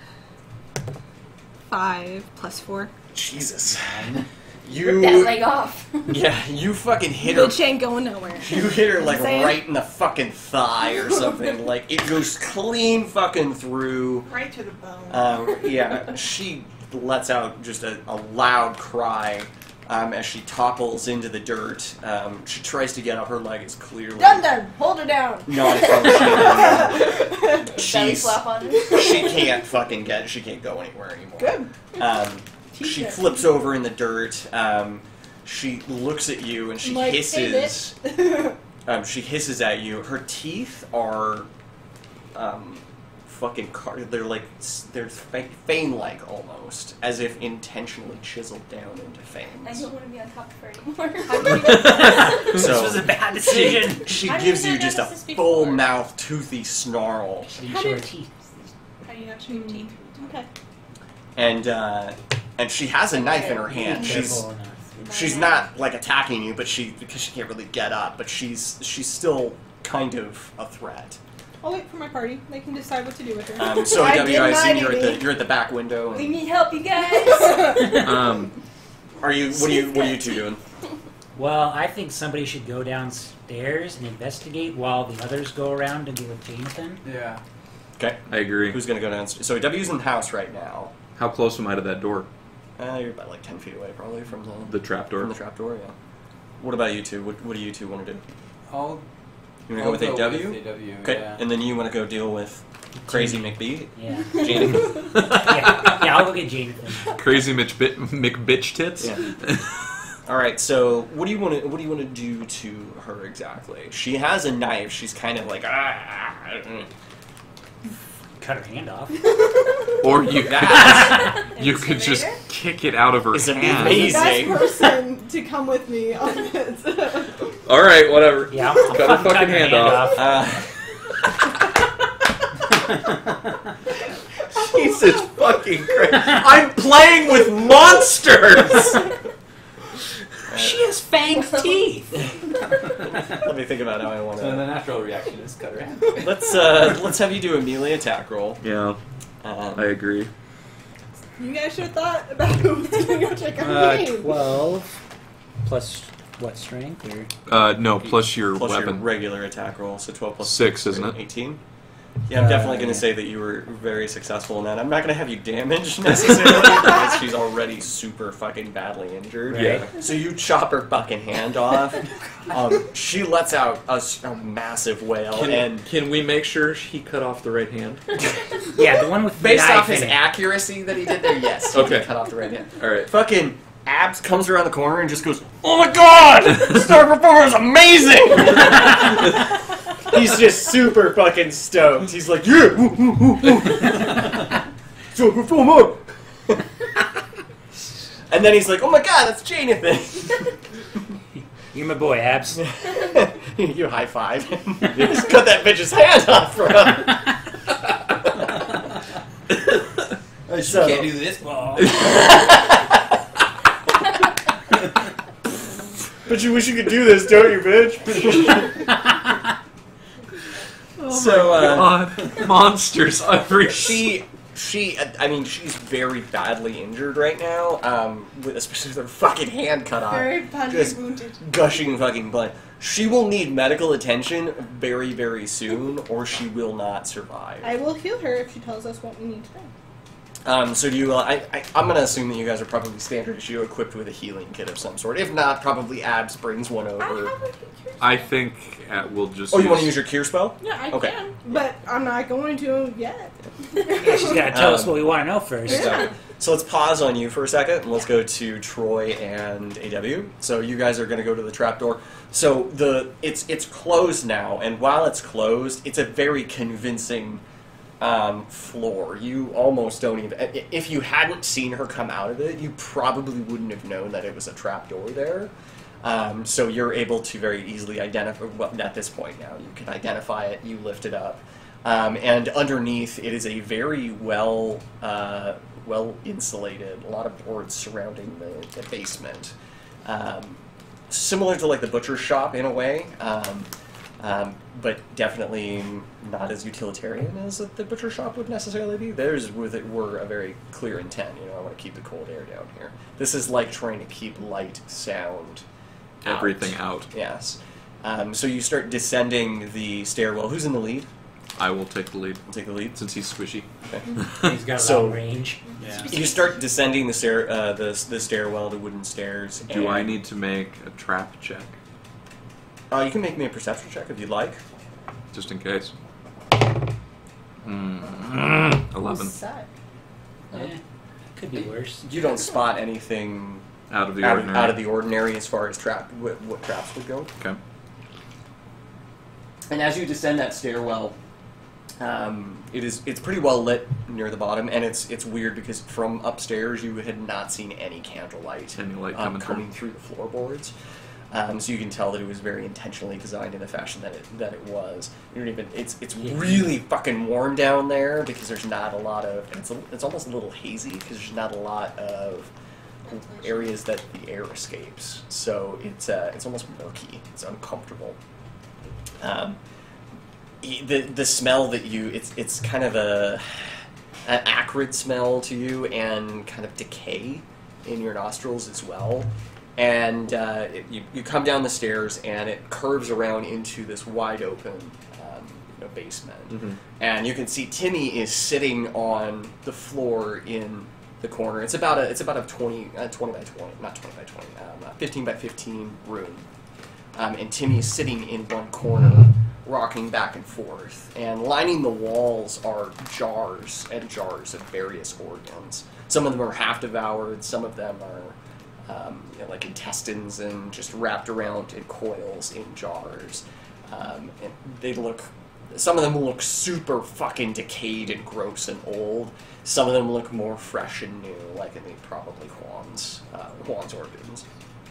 Five plus four. Jesus. Nine. You. Rip that leg off. Yeah, you fucking hit her. Bitch ain't going nowhere. You hit her like Saying? right in the fucking thigh or something. Like it goes clean fucking through. Right to the bone. Um, yeah, she lets out just a, a loud cry um, as she topples into the dirt. Um, she tries to get up. Her leg is clearly Done done. Hold her down. non-functioning. Belly She's, flop on her. she can't fucking get. She can't go anywhere anymore. Good. Um, she flips over in the dirt. Um, she looks at you and she I'm like, hisses. "Hey, bitch." Um, she hisses at you. Her teeth are, um, fucking car- they're like s- they're fa- fane-like almost, as if intentionally chiseled down into I fangs. don't want to be on top of her anymore. This So was a bad decision. she How did gives you you not just a notice this before? full mouth, toothy snarl, She didn't show her teeth. How do you not show your teeth? Okay. and uh, and she has a knife in her hand. She's Careful enough. she's not like attacking you, but she because she can't really get up, but she's she's still kind of a threat. I'll wait for my party. They can decide what to do with her. Um, so I W, did I assume my you're at the duty. you're at the back window. We And need help, you guys. Um. are you? What are you? What are you two doing? Well, I think somebody should go downstairs and investigate while the others go around and deal with Jonathan. Yeah. Okay. I agree. Who's gonna go downstairs? So W's in the house right now. How close am I to that door? Uh, you're about like ten feet away, probably from the The trap door. from the trap door. Yeah. What about you two? What What do you two want to do? I'll, You want to I'll go with go A W? with A W, Okay. yeah. And then you want to go deal with Crazy McBee? Yeah. Jane? yeah. Yeah, I'll go get Jonathan. Crazy Mitch bit, McBitch tits. Yeah. All right. So what do you want to What do you want to do to her exactly? She has a knife. She's kind of like ah. Cut her hand off. Or you That you could just kick it out of her is hand. amazing. Best person to come with me on this. All right, whatever. Yeah, I'm, I'm Cut her fucking fucking cutting her hand hand off. Uh, Jesus fucking Christ! I'm playing with monsters. She has fanged teeth. Let me think about how I want So the to. natural reaction is cut her hand. Let's uh, let's have you do a melee attack roll. Yeah, Um, I agree. You guys should have thought about who was going to go check on Uh, me. twelve plus what strength or Uh, no, plus your plus weapon. your regular attack roll, so twelve plus Six, isn't it? eighteen. Yeah, I'm Uh, definitely going to yeah. say that you were very successful in that. I'm not going to have you damaged necessarily because she's already super fucking badly injured. Right. Yeah. So you chop her fucking hand off. Um, she lets out a, s- a massive wail, Can, and can we make sure he cut off the right hand? yeah, the one with the based knife off his in it. accuracy that he did there, yes, he Okay. did cut off the right hand. All right. Fucking Abs comes around the corner and just goes, "Oh my god, star performer is amazing!" He's just super fucking stoked. He's like, "Yeah, woo, woo, woo, woo. Star performer." And then he's like, "Oh my god, that's Jonathan." You're my boy, Abs. You high five. Just cut that bitch's hand off for him. So- Can't do this ball. But you wish you could do this, don't you, bitch? Oh so, my uh, God, monsters every she she, I mean, she's very badly injured right now, um, with, especially with her fucking hand cut off. Very badly Just wounded. gushing fucking blood. She will need medical attention very, very soon, or she will not survive. I will heal her if she tells us what we need to know. Um, so do you, uh, I, I, I'm going to assume that you guys are probably standard issue equipped with a healing kit of some sort. If not, probably Abs brings one I over. have a picture. I think uh, we'll just. Oh, you use- want to use your cure spell? Yeah, I Okay. can, but I'm not going to yet. Yeah, she's got to tell us Um, what we want to know first. So, so let's pause on you for a second, and let's go to Troy and A W. So you guys are going to go to the trapdoor. So the it's it's closed now, and while it's closed, it's a very convincing um, floor. You almost don't even... If you hadn't seen her come out of it, you probably wouldn't have known that it was a trapdoor there. Um, so you're able to very easily identify... Well, at this point now, you can identify it, you lift it up. Um, and underneath, it is a very well... Uh, well insulated, a lot of boards surrounding the, the basement. Um, similar to like the butcher's shop in a way, um, um, but definitely not as utilitarian as the butcher shop would necessarily be. Theirs with it were a very clear intent, you know, I want to keep the cold air down here. This is like trying to keep light, sound, out. Everything out. Yes. Um, so you start descending the stairwell. Who's in the lead? I will take the lead Take the lead. since he's squishy. Okay. He's got a So- long range. Yeah. You start descending the stair, uh, the the stairwell, the wooden stairs. Do I and- need to make a trap check Uh, you can make me a perception check if you'd like. just in case? Mm. Eleven. Suck. Yeah, could be worse. You don't spot anything Out of the out of, ordinary. out of the ordinary as far as trap what, what traps would go. Okay. And as you descend that stairwell, um, it is it's pretty well lit near the bottom, and it's it's weird because from upstairs you had not seen any candlelight Any light um, coming through. coming through the floorboards. Um, so you can tell that it was very intentionally designed in the fashion that it that it was. You don't even it's it's Yeah. really fucking warm down there because there's not a lot of and it's a, it's almost a little hazy because there's not a lot of areas that the air escapes. So it's uh, it's almost murky. It's uncomfortable. Um, y- the the smell that you it's it's kind of a an acrid smell to you and kind of decay in your nostrils as well. And uh, it, you, you come down the stairs and it curves around into this wide open um, you know, basement. Mhm. And you can see Timmy is sitting on the floor in the corner. It's about a it's about a twenty, uh, twenty by twenty, not twenty by twenty, um, a fifteen by fifteen room. Um, and Timmy is sitting in one corner, rocking back and forth. And lining the walls are jars and jars of various organs. Some of them are half devoured. Some of them are um, you know, like intestines and just wrapped around in coils in jars. Um, and they look. Some of them look super fucking decayed and gross and old. Some of them look more fresh and new, like in the probably Juan's uh, Juan's organs.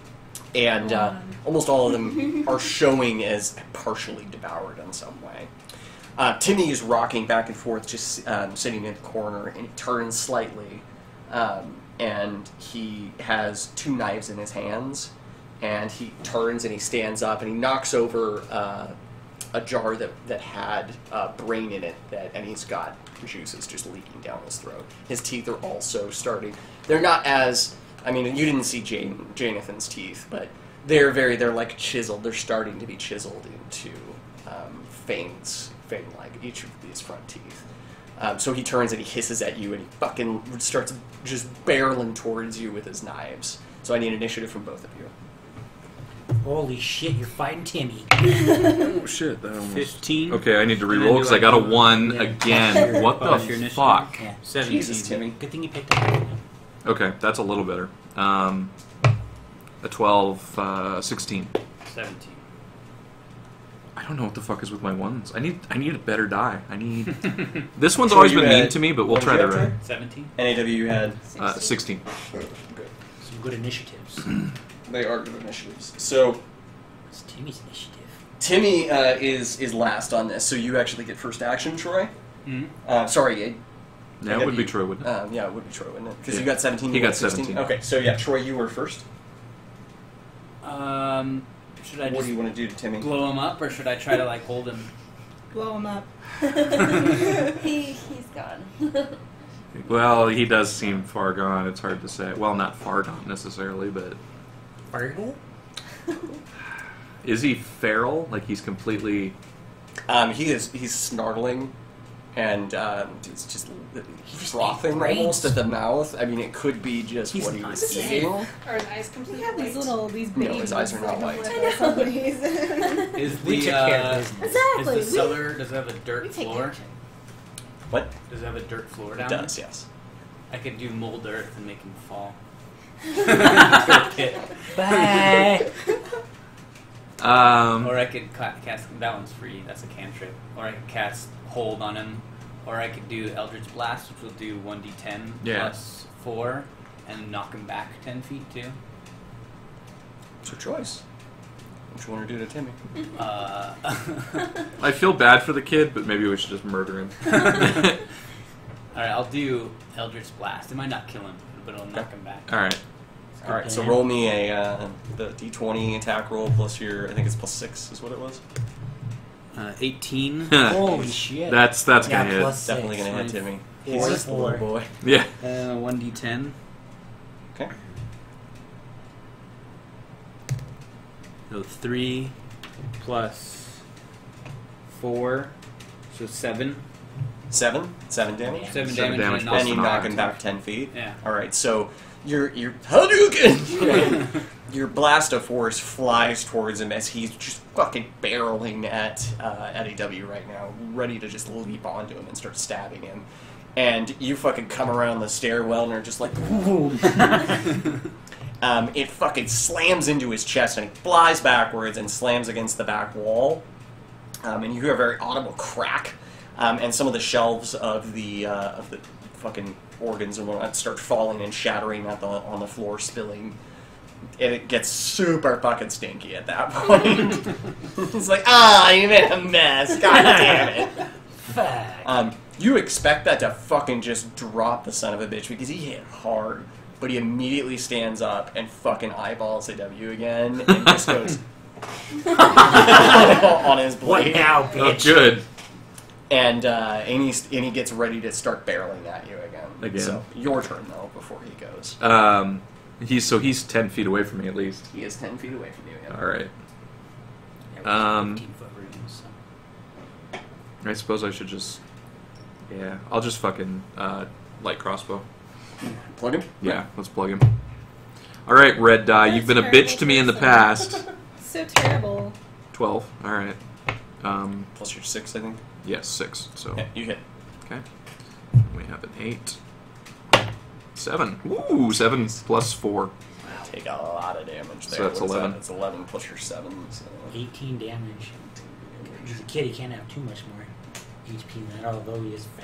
And uh, almost all of them are showing as partially devoured in some way. Uh, Timmy is rocking back and forth, just um, sitting in the corner, and he turns slightly, um, and he has two knives in his hands, and he turns and he stands up and he knocks over uh, a jar that, that had uh, brain in it, that, and he's got juices just leaking down his throat. His teeth are also starting. They're not as, I mean, you didn't see Jane, Janathan's teeth, but they're very, they're like chiseled. They're starting to be chiseled into um, fangs, fang-like, each of these front teeth. Um, so he turns and he hisses at you and he fucking starts just barreling towards you with his knives. So I need initiative from both of you. Holy shit, you're fighting Timmy. Oh shit! That almost... Fifteen. Okay, I need to And then reroll do because I got a like- one Yeah. again. What Plus the your initiative. fuck? Yeah. Seventeen. Jesus, Timmy. Good thing you picked up. Okay, that's a little better. Um, a twelve, uh, sixteen. Seventeen. I don't know what the fuck is with my ones. I need I need a better die. I need. This one's So always you been had- mean to me, but we'll what try did the you have, right. Seventeen. N A W had Uh, sixteen. good. Some good initiatives. They are good initiatives. So It's Timmy's initiative. Timmy uh, is is last on this, so you actually get first action, Troy. Mm-hmm. Uh, sorry, it, Yeah, it would be true, wouldn't it? um, yeah, it would be Troy, wouldn't it? Because Yeah. you got seventeen. He You got sixteen. seventeen. Okay, so yeah, Troy, you were first. Um, should I What just do you want to do to Timmy? blow him up, or should I try to like hold him? Blow him up. he, he's gone. Well, he does seem far gone. It's hard to say. Well, not far gone necessarily, but Fargo? is he feral? Like he's completely? Um, he is. He's snarling, and um, it's just frothing brains. almost at the mouth. I mean, it could be just He's what he not was sick. eating. Are his eyes We completely have these white? little, these No, babies. his eyes are not like, white. with somebody's. Is We the took care of uh, business. Exactly. is the we- cellar? Does it have a we dirt take floor? care. What? Does it have a dirt floor down It does, yes. there? I could do mold earth and make him fall. Into a pit. Bye. Um, Or I could ca- cast. That one's free. That's a cantrip. Or I could cast hold on him. Or I could do Eldritch Blast, which will do one d ten Yeah. plus four, and knock him back ten feet too. It's your choice. What you want to do to Timmy? Uh, I feel bad for the kid, but maybe we should just murder him. All right, I'll do Eldritch Blast. It might not kill him, but it'll knock him back. All right. All right, so plan. roll me a uh, the d twenty attack roll plus your. I think it's plus six is what it was. Uh, eighteen. Holy shit. That's that's yeah, gonna hit. plus Definitely six. gonna hit Timmy. Four, He's just a four. little boy. Yeah. Uh, one d ten. Okay. So three plus four, so seven. Seven. Seven damage. Seven, Seven damage, damage and, it plus And you the knock knock. him back ten feet. Yeah. All right, so your your Hadouken, your blast of force flies towards him as he's just fucking barreling at uh, at A W right now, ready to just leap onto him and start stabbing him. And you fucking come around the stairwell and are just like, boom. um, it fucking slams into his chest and he flies backwards and slams against the back wall. Um, and you hear a very audible crack. Um, and some of the shelves of the uh, of the fucking organs and whatnot start falling and shattering at the on the floor, spilling. And it gets super fucking stinky at that point. It's like, ah, you made a mess. God damn it. Fuck. Um, you expect that to fucking just drop the son of a bitch because he hit hard, but he immediately stands up and fucking eyeballs A W again and just goes on his What blade. now, Oh, bitch? good. And uh, and, he's, and he gets ready to start barreling at you again. Again. So your turn though before he goes. Um, he's so he's ten feet away from me at least. He is ten feet away from you. Yeah. All right. Yeah, we're Um, fifteen foot rooms, so. I suppose I should just. Yeah, I'll just fucking uh, light crossbow. Plug him. Yeah, let's plug him. All right, red die. You've been a bitch to me in the past. So terrible. Twelve. All right. Um, Plus your six, I think. yes, six. So Yeah, you hit. okay. We have an eight. Seven. Ooh, seven plus four. Take a lot of damage there. So that's What is that? eleven. It's eleven plus your seven. So. eighteen damage. He's a kid, he can't have too much more H P than that, although he is feral.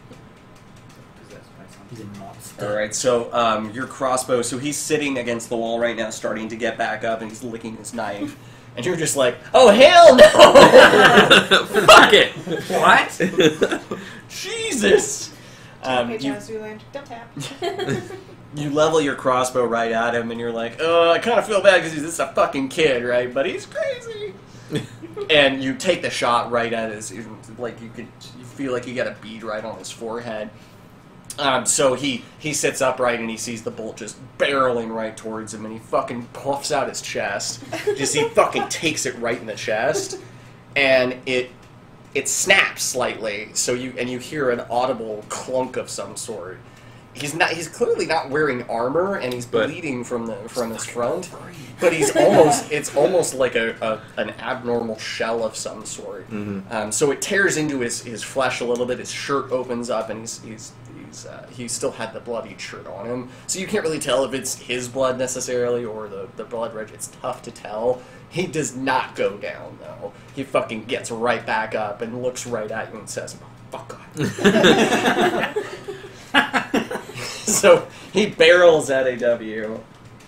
He's a monster. All right, so um, your crossbow. So he's sitting against the wall right now, starting to get back up, and he's licking his knife. And you're just like, oh hell no! Fuck it! What? Jesus! Um, Page you, has Zoolander. Don't tap. you level your crossbow right at him, and you're like, oh, I kind of feel bad because he's just a fucking kid, right? But he's crazy. And you take the shot right at his, like you could, you feel like you got a bead right on his forehead. Um, so he, he sits upright and he sees the bolt just barreling right towards him, and he fucking puffs out his chest. Just he fucking takes it right in the chest, and it it snaps slightly. So you and you hear an audible clunk of some sort. He's not. He's clearly not wearing armor, and he's But- bleeding from the from his front. But he's almost. It's almost like a, a an abnormal shell of some sort. Mhm. Um, so it tears into his, his flesh a little bit. His shirt opens up, and he's he's he's uh, he still had the bloodied shirt on him. So you can't really tell if it's his blood necessarily or the the blood red. It's tough to tell. He does not go down though. He fucking gets right back up and looks right at you and says, "Fuck off." So he barrels at A W.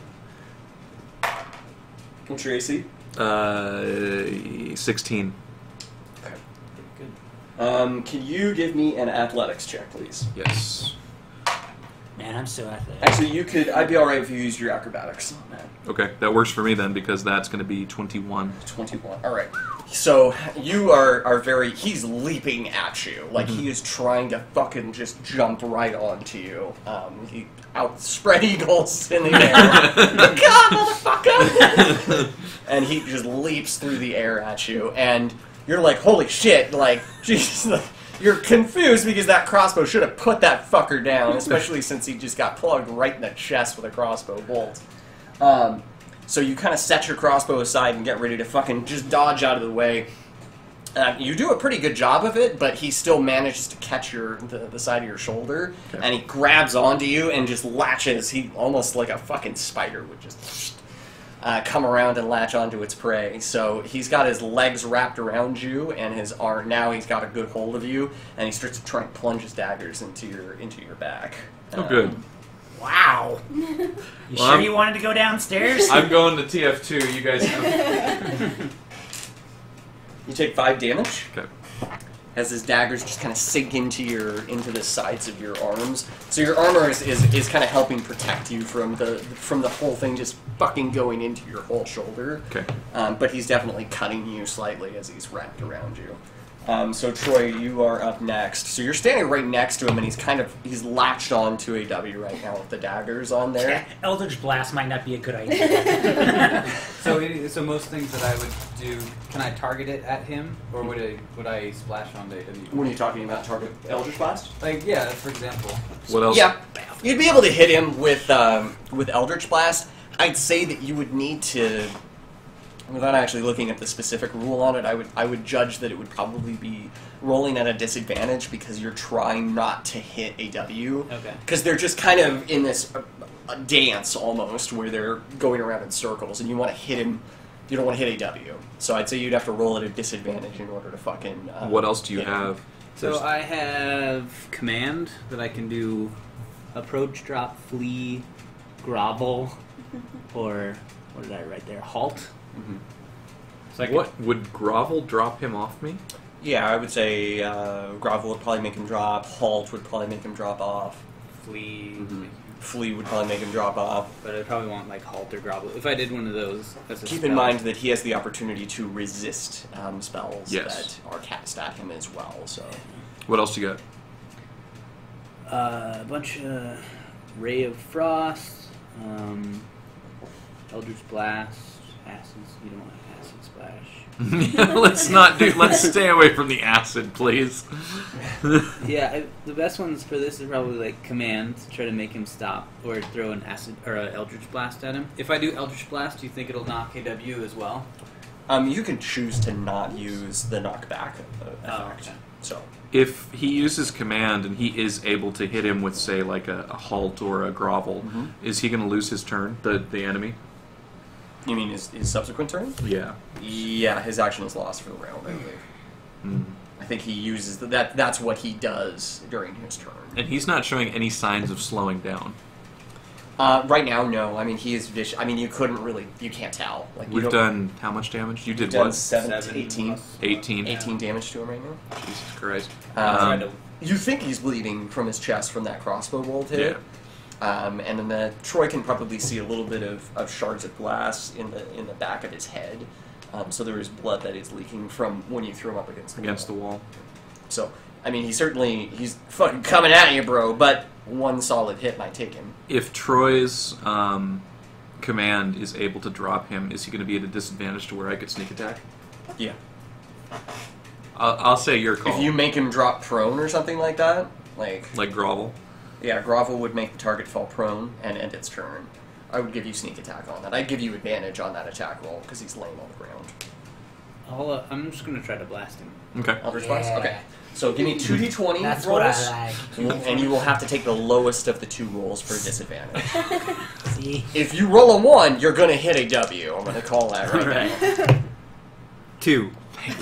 What's your A C? Uh, sixteen. Okay. Good. Um, can you give me an athletics check, please? Yes. Man, I'm so athletic. Actually, you could. I'd be all right if you used your acrobatics on that. Okay, that works for me then because that's going to be twenty-one. Twenty-one. All right. So you are, are very, he's leaping at you. Like, he is trying to fucking just jump right onto you. Um, he outspread eagles in the air. God, motherfucker! And he just leaps through the air at you. And you're like, holy shit, like, Jesus. Like, you're confused because that crossbow should have put that fucker down, especially since he just got plugged right in the chest with a crossbow bolt. Um... So you kind of set your crossbow aside and get ready to fucking just dodge out of the way. Uh, you do a pretty good job of it, but he still manages to catch your the, the side of your shoulder, okay. And he grabs onto you and just latches. He almost like a fucking spider would just uh, come around and latch onto its prey. So he's got his legs wrapped around you, and his arm. Now he's got a good hold of you, and he starts to try and plunge his daggers into your into your back. Oh, um, good. Wow. You Well, sure I'm- you wanted to go downstairs? I'm going to T F two. You guys have... You take five damage. Okay. As his daggers just kind of sink into your into the sides of your arms. So your armor is, is, is kind of helping protect you from the from the whole thing just fucking going into your whole shoulder. Okay. Um, but he's definitely cutting you slightly as he's wrapped around you. Um, so Troy, you are up next. So you're standing right next to him, and he's kind of he's latched onto a W right now with the daggers on there. Eldritch Blast might not be a good idea. So, it- so most things that I would do, can I target it at him, or would I would I splash onto A W? When are you talking about target Eldritch Blast? Like, yeah, for example. What else? Yeah, you'd be able to hit him with um, with Eldritch Blast. I'd say that you would need to, without actually looking at the specific rule on it, I would I would judge that it would probably be rolling at a disadvantage because you're trying not to hit a W. Okay. Because they're just kind of in this uh, a dance almost where they're going around in circles, and you want to hit him. You don't want to hit a W. So I'd say you'd have to roll at a disadvantage in order to fucking. Uh, What else do you hit him. have? So I have command that I can do approach, drop, flee, grovel, or what did I write there? Halt. Mhm. So I can, What would grovel drop him off me? Yeah, I would say uh, Grovel would probably make him drop. Halt would probably make him drop off. flee, Mhm. Flee would probably make him drop off. but I probably want like halt or grovel. If I did one of those, that's a Keep in spell. mind that he has the opportunity to resist um, spells Yes. that are cast at him as well. So What else do you got? Uh, a bunch of Ray of Frost, um, Eldritch Blast, acids. You don't want acid splash. Let's not do. Let's stay away from the acid, please. Yeah, I, the best ones for this is probably like command, try to make him stop, or throw an acid or an Eldritch Blast at him. If I do Eldritch Blast, do you think it'll knock A W as well? um, you can choose to not use the knockback uh, Oh, effect. okay. So If he uses command and he is able to hit him with, say, like a, a halt or a grovel, Mhm. is he going to lose his turn? The the enemy? you mean his, his subsequent turn? Yeah. Yeah, his action is lost for the round. I believe. Mm. I think he uses the, that. That's what he does during his turn. And he's not showing any signs of slowing down. Uh, right now, no. I mean, he is vicious. I mean, you couldn't really. You can't tell. Like you We've don't- done how much damage? You you've did done what? seven, Seven eighteen. plus- eighteen. eighteen damage to him right now. Jesus Christ. Um, Try to- You think he's bleeding from his chest from that crossbow bolt hit. Yeah. Um, and then the, Troy can probably see a little bit of, of shards of glass in the in the back of his head. Um, so there is blood that is leaking from when you threw him up against the Against the wall. wall. So, I mean, he certainly, he's fucking coming at you, bro, but one solid hit might take him. If Troy's um, command is able to drop him, is he going to be at a disadvantage to where I could sneak attack? Yeah. I'll, I'll say your call. If you make him drop prone or something like that, like, Like grovel. yeah, Grovel would make the target fall prone and end its turn. I would give you sneak attack on that. I'd give you advantage on that attack roll because he's laying on the ground. I'll, uh, I'm just gonna try to blast him. Okay. Eldritch Blast? Yeah. Okay. So give me two d twenty That's rolls, what I like. and you will have to take the lowest of the two rolls for disadvantage. See? If you roll a one, you're going to hit a W. I'm going to call that right now. Two.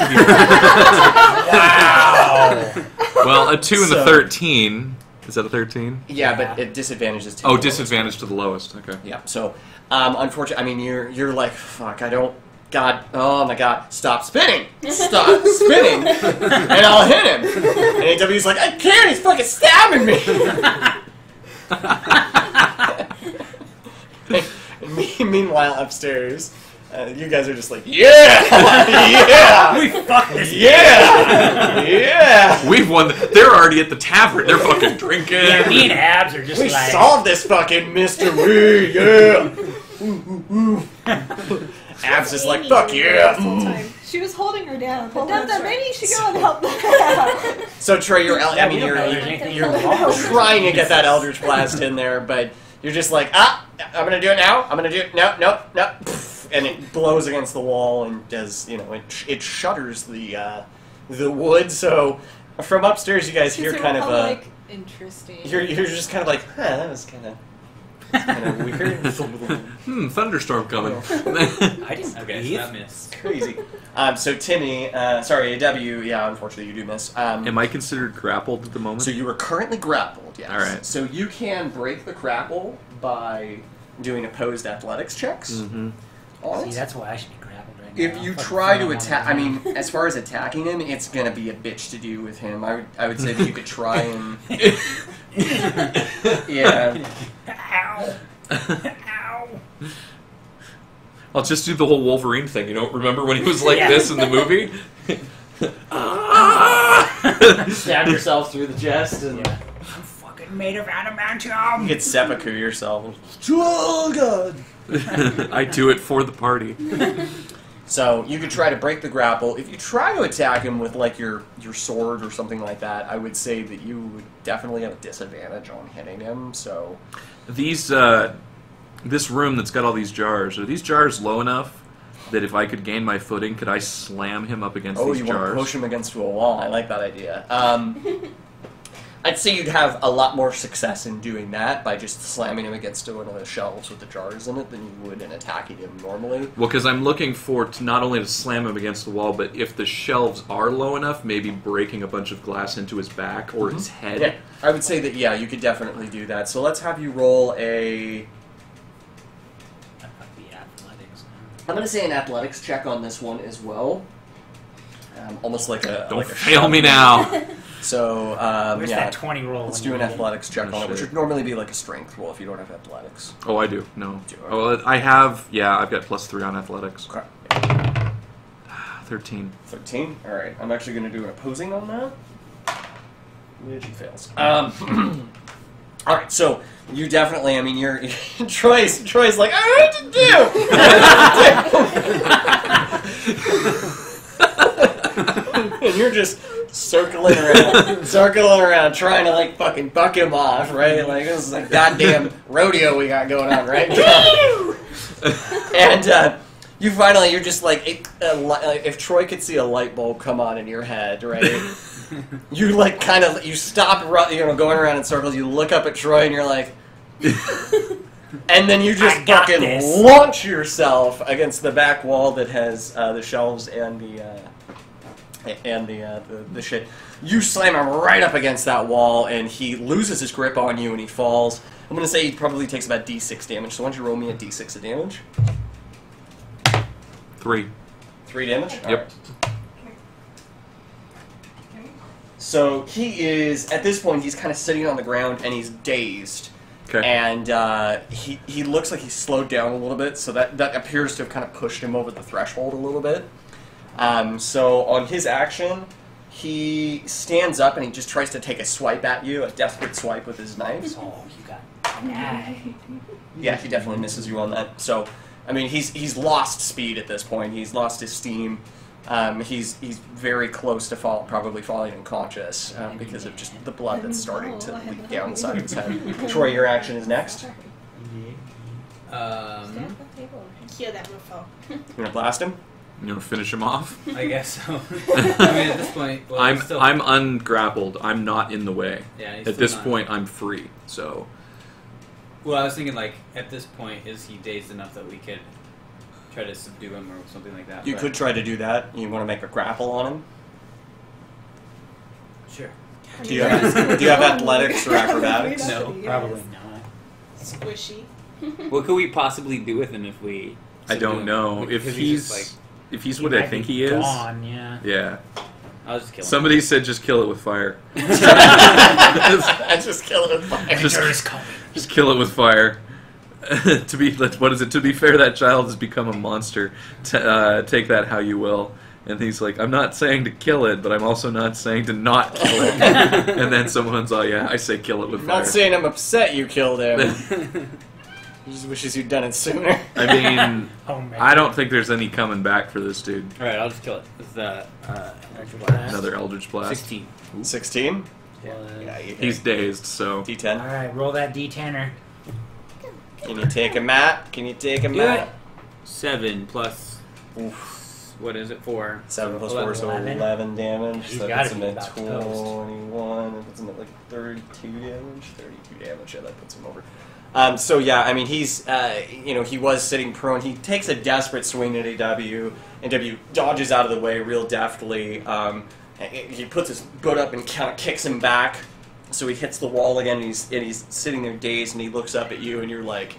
Wow! Well, a two and So- a thirteen. Is that a thirteen? Yeah, but it disadvantages to Oh, the disadvantage to the lowest. Okay. lowest. Yeah, so, um, unfortunately, I mean, you're you're like, fuck, I don't, God, oh my God, stop spinning! Stop spinning! And I'll hit him! And A W's like, I can't, he's fucking stabbing me! And me, meanwhile, upstairs, Uh, you guys are just like, yeah, yeah, We fucked this. yeah, yeah. We've won. The, they're already at the tavern. They're fucking drinking. Yeah, me and Abs are just We like. solved this fucking mystery, yeah. Ooh, ooh, ooh. Abs is like, fuck yeah. Mm. She was holding her down. But Oh, now that's that right. maybe you should go and help them. So Trey, you're, I Yeah, mean, we don't you're, know you're, there's anything you're wrong. trying to get that Eldritch Blast in there, but you're just like, ah, I'm gonna do it now. I'm gonna do it. No, no, no. And it blows against the wall and does, you know, it it shudders the uh, the wood. So from upstairs, you guys hear kind of I'm a. like, interesting. You're, you're just kind of like, huh, that was kind of kind of weird. Hmm, thunderstorm coming. I didn't Okay, so breathe. that missed. Crazy. Um, so Timmy, uh, sorry, A W, yeah, unfortunately you do miss. Um, Am I considered grappled at the moment? So you are currently grappled, yes. All right. So you can break the grapple by doing opposed athletics checks. Mm-hmm. on See, it. that's why I should be grappled right now. If you Fucking try to throw him attack, on I the mean, ground. as far as attacking him, it's gonna be a bitch to do with him. I would, I would say that you could try and, yeah. Ow! Ow! I'll just do the whole Wolverine thing. You don't remember when he was like Yeah. this in the movie? Stab yourself through the chest and Yeah. I'm fucking made of you adamantium! could seppuku yourself. Oh god. I do it for the party. So you could try to break the grapple. If you try to attack him with like your your sword or something like that, I would say that you would definitely have a disadvantage on hitting him. So These, uh, this room that's got all these jars, are these jars low enough that if I could gain my footing, could I slam him up against oh, these you want to jars? push him against a wall? I like that idea. Um, I'd say you'd have a lot more success in doing that by just slamming him against one of the shelves with the jars in it than you would in attacking him normally. Well, because I'm looking for to not only to slam him against the wall, but if the shelves are low enough, maybe breaking a bunch of glass into his back or his head. Yeah, I would say that, yeah, you could definitely do that. So let's have you roll a... That might be athletics. I'm going to say an athletics check on this one as well. Um, almost like a... Don't like a fail shot. me now. So, um, Where's yeah, that twenty roll? let's when do you an need it? athletics check Oh, on it, which shit. would normally be like a strength roll if you don't have athletics. Oh, I do. No. Do you? Oh, well, I have. Yeah, I've got plus three on athletics. Okay. Thirteen. thirteen? Alright, I'm actually going to do an opposing on that. Which he fails. Um, Alright, so you definitely, I mean, you're. Troy's, Troy's like, I don't know what to do! And you're just circling around, circling around, trying to, like, fucking buck him off, right? Like, this is a goddamn rodeo we got going on right now. And, uh, you finally, you're just like, it, uh, li- if Troy could see a light bulb come on in your head, right? You like kind of, you stop, ru- you know, going around in circles. You look up at Troy and you're like, and then you just I got fucking this. launch yourself against the back wall that has uh, the shelves and the uh, and the, uh, the the shit. You slam him right up against that wall, and he loses his grip on you, and he falls. I'm gonna say he probably takes about D six damage. So why don't you roll me a D six of damage? Three. Three damage? Yep. Alright. So he is, at this point, he's kind of sitting on the ground and he's dazed. Okay. And uh, he, he looks like he's slowed down a little bit, so that, that appears to have kind of pushed him over the threshold a little bit. Um, so on his action, he stands up and he just tries to take a swipe at you, a desperate swipe with his knife. Oh, you got that. Yeah, he definitely misses you on that. So, I mean, he's he's lost speed at this point. He's lost his steam. Um, he's he's very close to fall, probably falling unconscious um, because of just the blood that's starting to leak down the side of his head. Troy, your action is next. Um, Hear that mofo. You gonna blast him? You know, finish him off. I guess so. I mean, at this point, well, I'm he's still, I'm ungrappled. I'm not in the way. Yeah, he's At still this not- point, I'm free. So Well, I was thinking, like, at this point, is he dazed enough that we could try to subdue him or something like that? You but- could try to do that. You want to make a grapple on him? Sure. Do you have, do you have athletics or acrobatics? No, Probably not. Squishy. What could we possibly do with him if we? I subdue don't him? know if Because he's just, if he's He what I might think be he is. Gone, yeah. Yeah. like, I'll just kill him. Somebody said just kill it with fire. I just kill it with fire. Just- Winter is coming. Just kill it with fire. to be what is it? To be fair, that child has become a monster. T uh, take that how you will. And he's like, I'm not saying to kill it, but I'm also not saying to not kill it. And then someone's, oh yeah, I say kill it with I'm fire. not saying I'm upset you killed him. He just wishes you'd done it sooner. I mean, Oh man. I don't think there's any coming back for this dude. All right, I'll just kill it. It's the uh, electric blast. Another Eldritch Blast. Sixteen. Sixteen. Yeah. Yeah, you hit. He's dazed, so D ten. All right, roll that D ten-er. Can you take a map? Can you take a Do map? it. Seven plus. Oof. What is it? Four. Seven plus Eleven. four, so Eleven. eleven damage. He's So that gotta puts him be at about toast. twenty-one. That puts him at like thirty-two damage. Thirty-two damage. Yeah, that puts him over. Um, so yeah, I mean, he's uh, you know, he was sitting prone. He takes a desperate swing at A W, and W dodges out of the way real deftly. Um, and he puts his boot up and kind of kicks him back. So he hits the wall again, and he's and he's sitting there dazed, and he looks up at you, and you're like.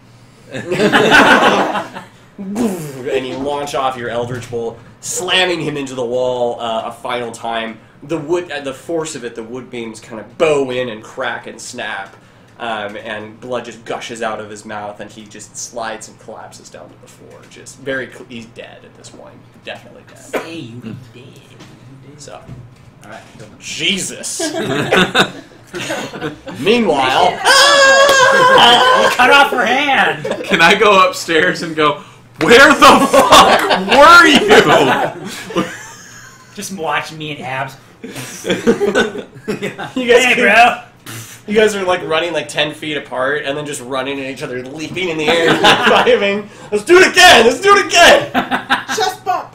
And you launch off your Eldritch Bolt, slamming him into the wall uh, a final time. The wood, uh, the force of it, the wood beams kind of bow in and crack and snap, um, and blood just gushes out of his mouth, and he just slides and collapses down to the floor. Just very, cl he's dead at this point, definitely dead. Say you be dead. So, All right. Kill him. Jesus. Meanwhile, You cut off her hand. can I go upstairs and go, where the fuck were you? Just watch me and Abs. you guys, Hey, bro. you guys are like running like ten feet apart, and then just running at each other, leaping in the air, and high-fiving. Let's do it again. Let's do it again. Chest bump.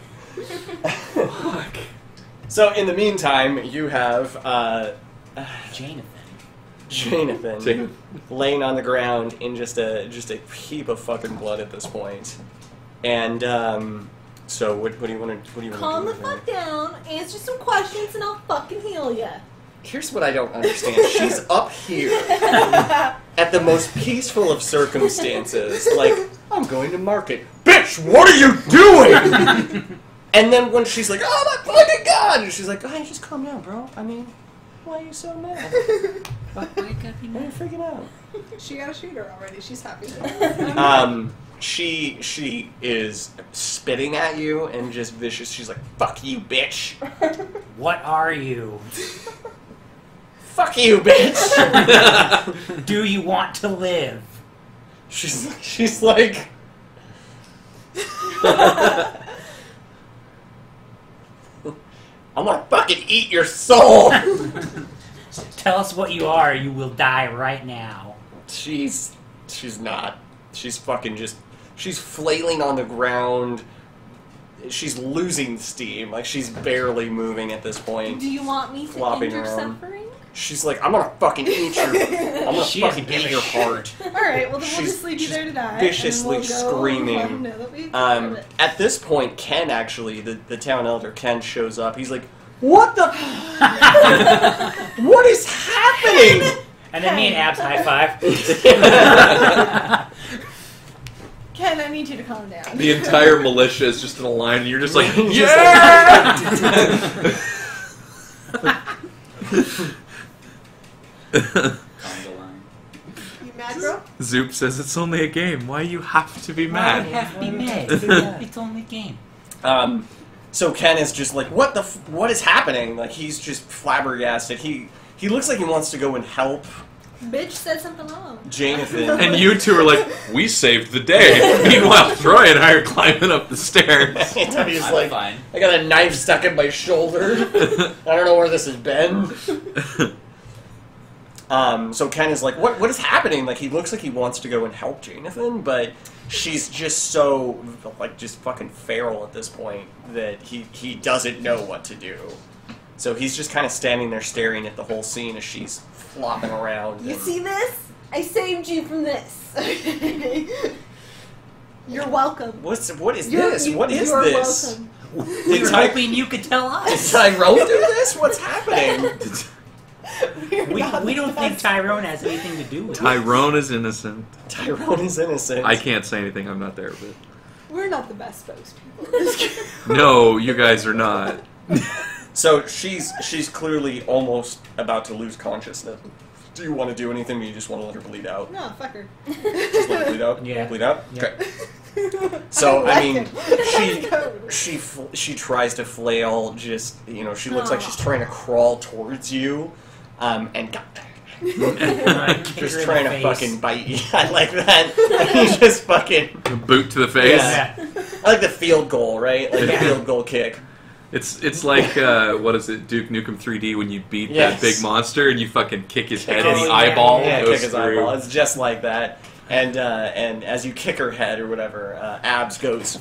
So in the meantime, you have uh, Jonathan. Jonathan Jacob. laying on the ground in just a just a heap of fucking blood at this point. And um, so what, what do you want to what do you want Calm to the do? fuck down, answer some questions, and I'll fucking heal ya. Here's what I don't understand. She's up here at the most peaceful of circumstances. Like, I'm going to market. Bitch, what are you doing? And then when she's like, oh my fucking god, and she's like, oh, just calm down, bro. I mean, why are you so mad? Why are you freaking out? She got a shooter already. She's happy. Um, she she is spitting at you and just vicious. She's like, fuck you, bitch. What are you? Fuck you, bitch. Do you want to live? She's she's like. I'm gonna fucking eat your soul. Tell us what you are, you will die right now. She's she's not. She's fucking just. She's flailing on the ground. She's losing steam. Like she's barely moving at this point. Do you want me to Flopping end your around. suffering? She's like, I'm gonna fucking eat your. I'm gonna She fucking doesn't give eat a your shit. heart. Alright, well then we'll She's- just leave you she's there to die. viciously and then we'll go screaming. let them know that we took care Um, of it. at this point, Ken actually, the, the town elder, Ken, shows up. He's like, what the? What is happening? And then me and Abs high five. Ken, I need you to calm down. The entire militia is just in a line, and you're just like, Just yeah! Calm the line. You mad, bro? Zoop says it's only a game. Why you have to be Why mad? do you have to be mad? It's only a game. Um, so Ken is just like, what the? F- what is happening? Like he's just flabbergasted. He he looks like he wants to go and help Bitch said something wrong. Jonathan. And you two are like, we saved the day. Meanwhile, Troy and I are climbing up the stairs. And he's I'm like, fine. I got a knife stuck in my shoulder. I don't know where this has been. Um, so Ken is like, what? What is happening? Like he looks like he wants to go and help Jonathan, but she's just so like just fucking feral at this point that he he doesn't know what to do. So he's just kind of standing there staring at the whole scene as she's flopping around. You and- see this? I saved you from this. You're welcome. What's what is You're, this? you- What is you're this? welcome. We Did were Ty- hoping you could tell Did us. Tyrone do this? What's happening? We're We, not we the don't think best. Tyrone has anything to do with it. Tyrone is innocent. Tyrone is innocent. I can't say anything. I'm not there, but We're not the best spokespeople. no, you guys are not. So she's she's clearly almost about to lose consciousness. Do you want to do anything, or you just want to let her bleed out? No, fuck her. Just let her bleed out? Yeah. Bleed out? Yeah. Okay. So, I mean, she Code. she fl- she tries to flail, just, you know, she looks like she's trying to crawl towards you, um, and just trying to fucking bite you. I like that. He just fucking... Boot to the face. Yeah. I like the field goal, right? Like the Yeah. field goal kick. It's it's like uh, what is it, Duke Nukem three D when you beat Yes. that big monster and you fucking kick his head Kick in his- the eyeball. yeah, Yeah, goes kick his through. eyeball. It's just like that. And uh, and as you kick her head or whatever, uh, Abs goes,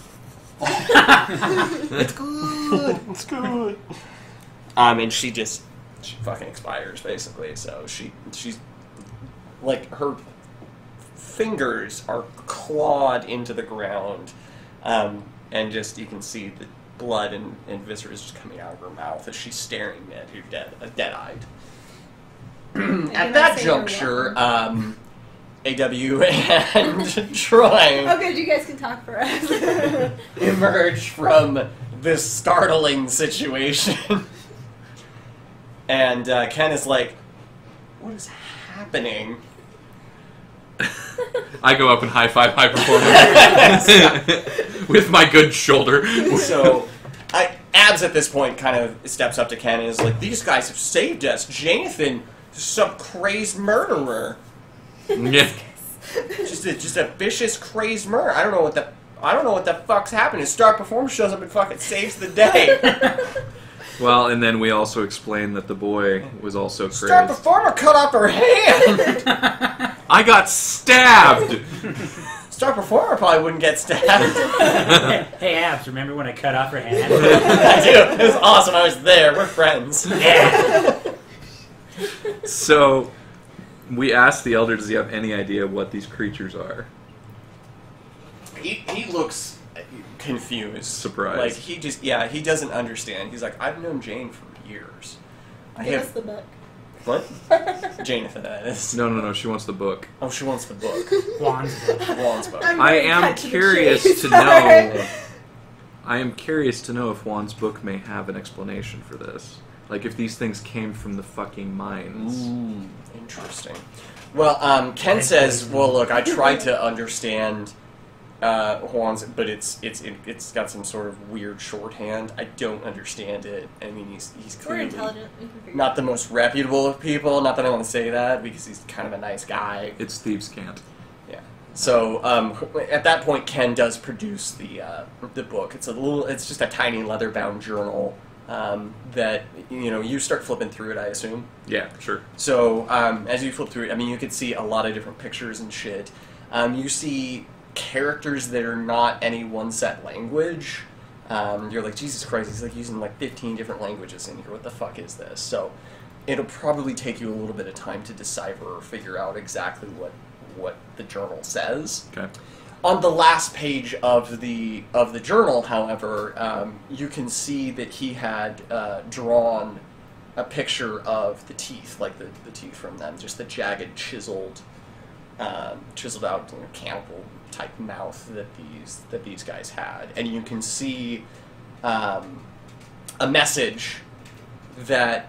it's good, it's good. Um, and she just, she fucking expires, basically. So she, she's, like, her fingers are clawed into the ground. Um, and just, you can see the blood and, and viscera just coming out of her mouth as she's staring at you dead, uh, dead-eyed. Can I At that say you're juncture, welcome? um, A W and Troy Okay, you guys can talk for us. emerge from this startling situation. And uh, Ken is like, what is happening? I go up and high five high performance with my good shoulder. So, I, Abs at this point kind of steps up to Ken and is like, these guys have saved us. Jonathan is some crazed murderer. Yeah. Just a, just a vicious, crazed murderer. I don't know what the I don't know what the fuck's happening. Star Performer shows up and fucking saves the day. Well, and then we also explained that the boy was also Star crazed. Performer cut off her hand. I got stabbed. Star Performer probably wouldn't get stabbed. Hey, Abs, remember when I cut off her hand? I do. It was awesome. I was there. We're friends. Yeah. So, we asked the elder, does he have any idea what these creatures are? He he looks confused, Surprised. Like he just yeah he doesn't understand. He's like, I've known Jane for years. I Give us have the book. what? Janethan, that is. No, no, no, she wants the book. Oh, she wants the book. Wands. Juan's book. I'm I really am cut to the curious chase. to know... I am curious to know if Juan's book may have an explanation for this. Like, if these things came from the fucking mines. Ooh, interesting. Well, um, Ken says, "Well, look, I tried to understand uh, Juan's, but it's it's it, it's got some sort of weird shorthand. I don't understand it. I mean, he's he's We're clearly intelligent. We can figure not the most reputable of people. Not that I want to say that because he's kind of a nice guy. It's thieves' cant. Yeah. So um, at that point, Ken does produce the uh, the book. It's a little. It's just a tiny leather-bound journal um, that you know you start flipping through it. I assume. Yeah, sure. So um, as you flip through it, I mean, you can see a lot of different pictures and shit. Um, you see characters that are not any one set language. Um, you're like, Jesus Christ, he's like using like fifteen different languages in here. What the fuck is this? So it'll probably take you a little bit of time to decipher or figure out exactly what what the journal says. Okay. On the last page of the of the journal, however, um, you can see that he had uh, drawn a picture of the teeth, like the, the teeth from them, just the jagged, chiseled, um, chiseled out, you know, cannibal type mouth that these that these guys had, and you can see um, a message that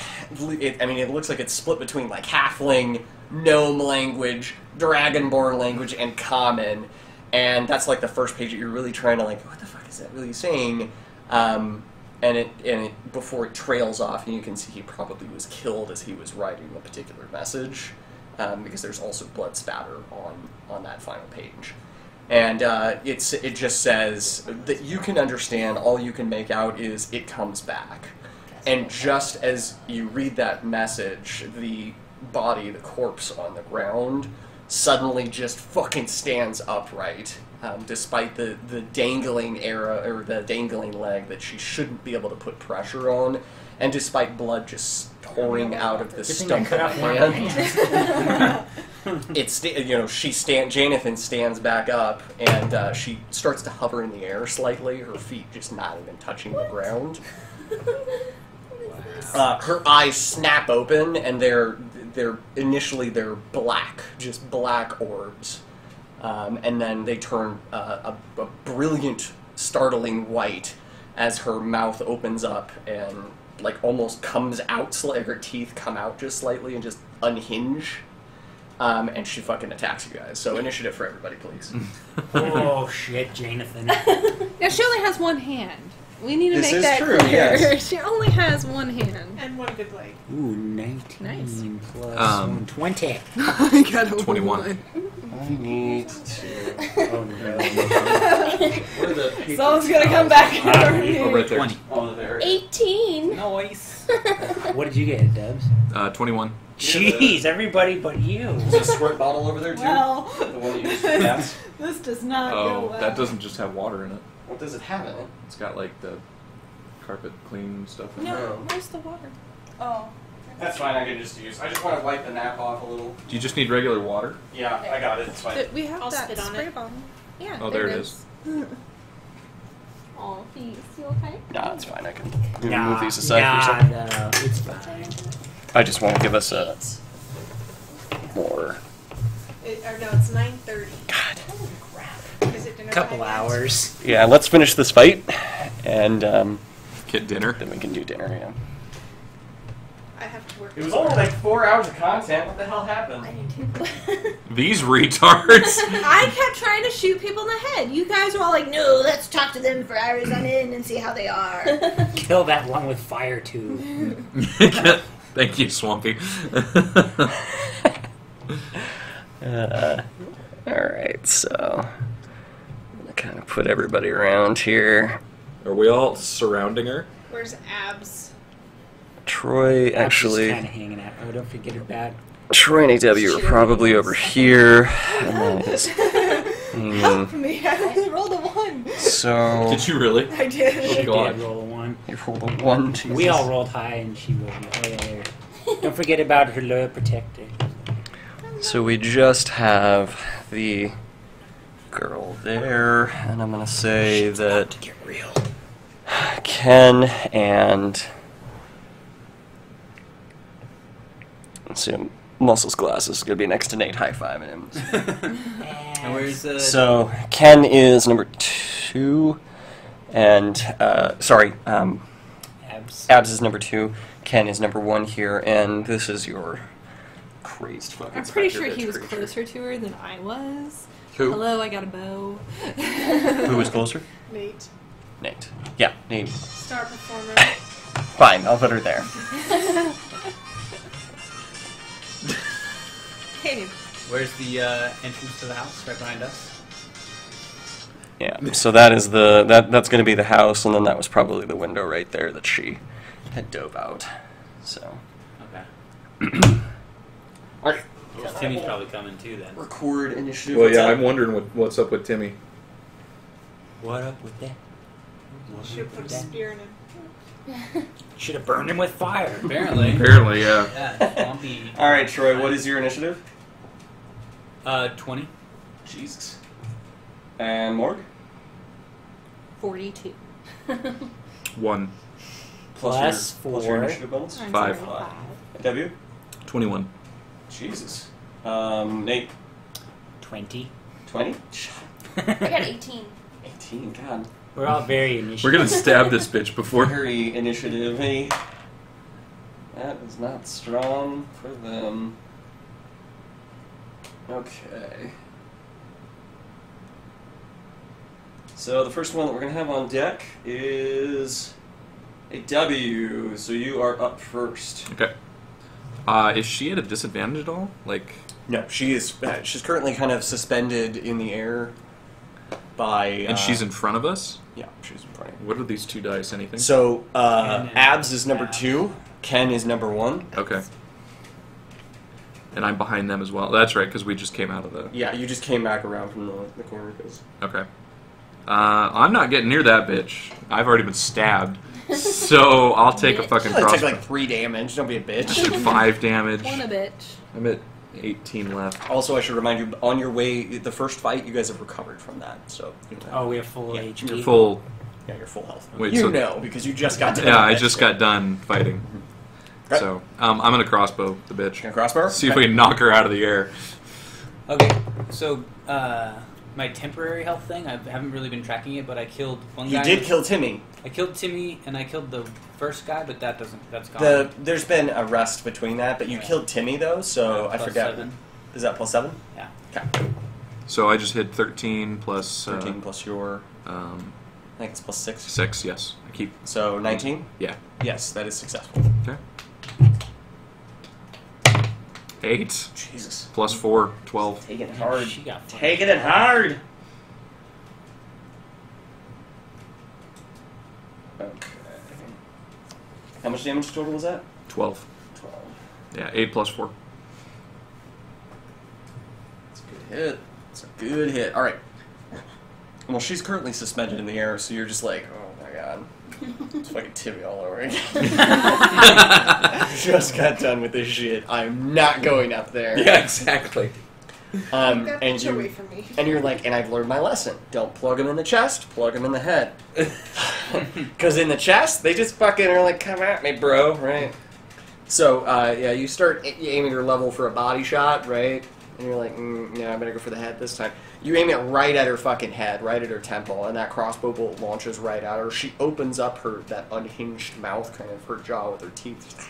it, I mean, it looks like it's split between like halfling, gnome language, dragonborn language, and common. And that's like the first page that you're really trying to like, what the fuck is that really saying? Um, and it and it before it trails off, and you can see he probably was killed as he was writing the particular message, um, because there's also blood spatter on on that final page. And uh, it's it just says that you can understand. All you can make out is it comes back. And just as you read that message, the body, the corpse on the ground, suddenly just fucking stands upright, um, despite the, the dangling era or the dangling leg that she shouldn't be able to put pressure on, and despite blood just pouring out of the Good thing I stump cut of off the one of my hand. hands. It's you know she stand Janathan stands back up and uh, she starts to hover in the air slightly, her feet just not even touching the ground. Uh, her eyes snap open, and they're they're initially they're black, just black orbs, um, and then they turn uh, a, a brilliant, startling white as her mouth opens up and like almost comes out slightly. Her teeth come out just slightly and just unhinge. Um, and she fucking attacks you guys. So initiative for everybody, please. Oh shit, Janathan. Yeah, she only has one hand. We need to This make is that true, clear. yes. She only has one hand. And one good leg. Ooh, nineteen Nice. plus Um, one, twenty. I got a twenty-one. I need to. Oh no. Where are the? Someone's gonna come back. Ah, Oh, right there. twenty. Oh, there. eighteen. Nice. What did you get, Dubs? Uh, twenty-one. Jeez, everybody but you. Is there a squirt bottle over there too? Well, The one that you used for gas? this does not go Oh, well. that doesn't just have water in it. What does it have in it? It's got like the carpet clean stuff in it. No, where's the water? Oh. That's fine. I can just use. I just want to wipe the nap off a little. Do you just need regular water? Yeah, I got it. It's fine. Th- We have I'll that spit on spray it. bottle. Yeah. Oh, there it is. Oh, peace. You okay? Nah, it's fine. I can Nah, move these aside nah, for a second. no, it's fine. I just want to give us a more. It, or no, it's nine thirty. God. Is it dinner Couple time yet? hours. Yeah, let's finish this fight, and um, Get dinner. then we can do dinner. Yeah. I have to work. It was only like four hours of content. What the hell happened? I do too. These retards. I kept trying to shoot people in the head. You guys were all like, no, let's talk to them for hours on end and see how they are. Kill that one with fire too. Thank you, Swampy. Uh, all right, so I'm gonna kind of put everybody around here. Are we all surrounding her? Where's Abs? Troy, actually, kind of hanging out. Oh, don't forget her bag. Troy and A W are probably over here, and then it's Help hanging. me. I rolled a one. So Did you really? I did. She God. did roll a one. you rolled a one. Jesus. We all rolled high, and she rolled. Oh yeah, there. Don't forget about her loyal protector. So we just have the girl there, and I'm gonna say that Get real. Ken and let's see, Muscle's glasses is gonna be next to Nate, high fiving him. And where's uh, So Ken is number two, and uh, sorry, um, Abs. Abs is number two. Ken is number one here, and this is your crazed fucking. I'm pretty specter sure he bitch was creature. closer to her than I was. Who? Hello, I got a bow. Who was closer? Nate. Nate. Yeah, Nate. Star performer. Fine, I'll put her there. Hey, where's the uh, entrance to the house? Right behind us. Yeah. So that is the that that's going to be the house, and then that was probably the window right there that she had dove out. So. Okay. Well, Timmy's probably coming too then. Record initiative. Well, what's yeah, up? I'm wondering what, what's up with Timmy. What up with that? Should put a spear in him. Should have burned him with fire. Apparently. Apparently, yeah. Yeah, Swampy. All right, Troy. What is your initiative? Uh, twenty. Jesus. And Morg. Forty-two. One. Plus your, plus your four. initiative bonus. I'm Five. sorry. Five. W. Twenty-one. Jesus. Um, Nate. Twenty. Twenty. I got eighteen. Eighteen. God. We're all very initiative. We're gonna stab this bitch before. Very initiative-y. That is not strong for them. Okay. So the first one that we're going to have on deck is a W, so you are up first. Okay. Uh, is she at a disadvantage at all? Like, No, she is. Uh, she's currently kind of suspended in the air by. and uh, she's in front of us? Yeah, she's in front of you. What are these two dice? Anything? So uh, Ken and Abs is number Abs. two. Ken is number one. Okay. And I'm behind them as well. That's right, because we just came out of the... Yeah, you just came back around from the, the corner. Cause... Okay. Uh, I'm not getting near that bitch. I've already been stabbed. So I'll take a fucking It took crossbow. like three damage. Don't be a bitch. Took five damage. One a bitch. I'm at eighteen left. Also, I should remind you, on your way, the first fight, you guys have recovered from that. So. You know, Oh, we have full Yeah, H P. You're full... Yeah, you're full health. Wait, you so- know because you just got done. Yeah, I with just that got done fighting. Okay. So, um, I'm gonna crossbow the bitch. shit. Gonna crossbar. See if we can knock her out of the air. Okay, so uh, my temporary health thing. I haven't really been tracking it, but I killed one You guy. did kill Timmy. I killed Timmy, and I killed the first guy, but that doesn't. That's gone. The there's been a rest between that, but you Yeah. killed Timmy though, so Uh, I plus forget. seven. Is that plus seven? Yeah. Okay. So I just hit thirteen plus uh, Thirteen plus your. um, I think it's plus six. six. Yes, I keep. So nineteen. Yeah. Yes, that is successful. Okay. Eight Jesus. plus four, twelve. Taking it hard. She got fucked. Taking it hard. Okay. How much damage total was that? Twelve. Twelve. Yeah, eight plus four. It's a good hit. It's a good hit. All right. Well, she's currently suspended in the air, so you're just like, oh my god. It's fucking Timmy all over again. Just got done with this shit. I'm not going up there. Yeah, exactly. Um, That and bitch away you from me. and you're like, and I've learned my lesson. Don't plug them in the chest. Plug them in the head. Because in the chest, they just fucking are like, come at me, bro. Right. So uh, yeah, you start a- aiming your level for a body shot, right? And you're like, mm, yeah, I better go for the head this time. You aim it right at her fucking head, right at her temple, and that crossbow bolt launches right at her. She opens up her that unhinged mouth, kind of her jaw with her teeth.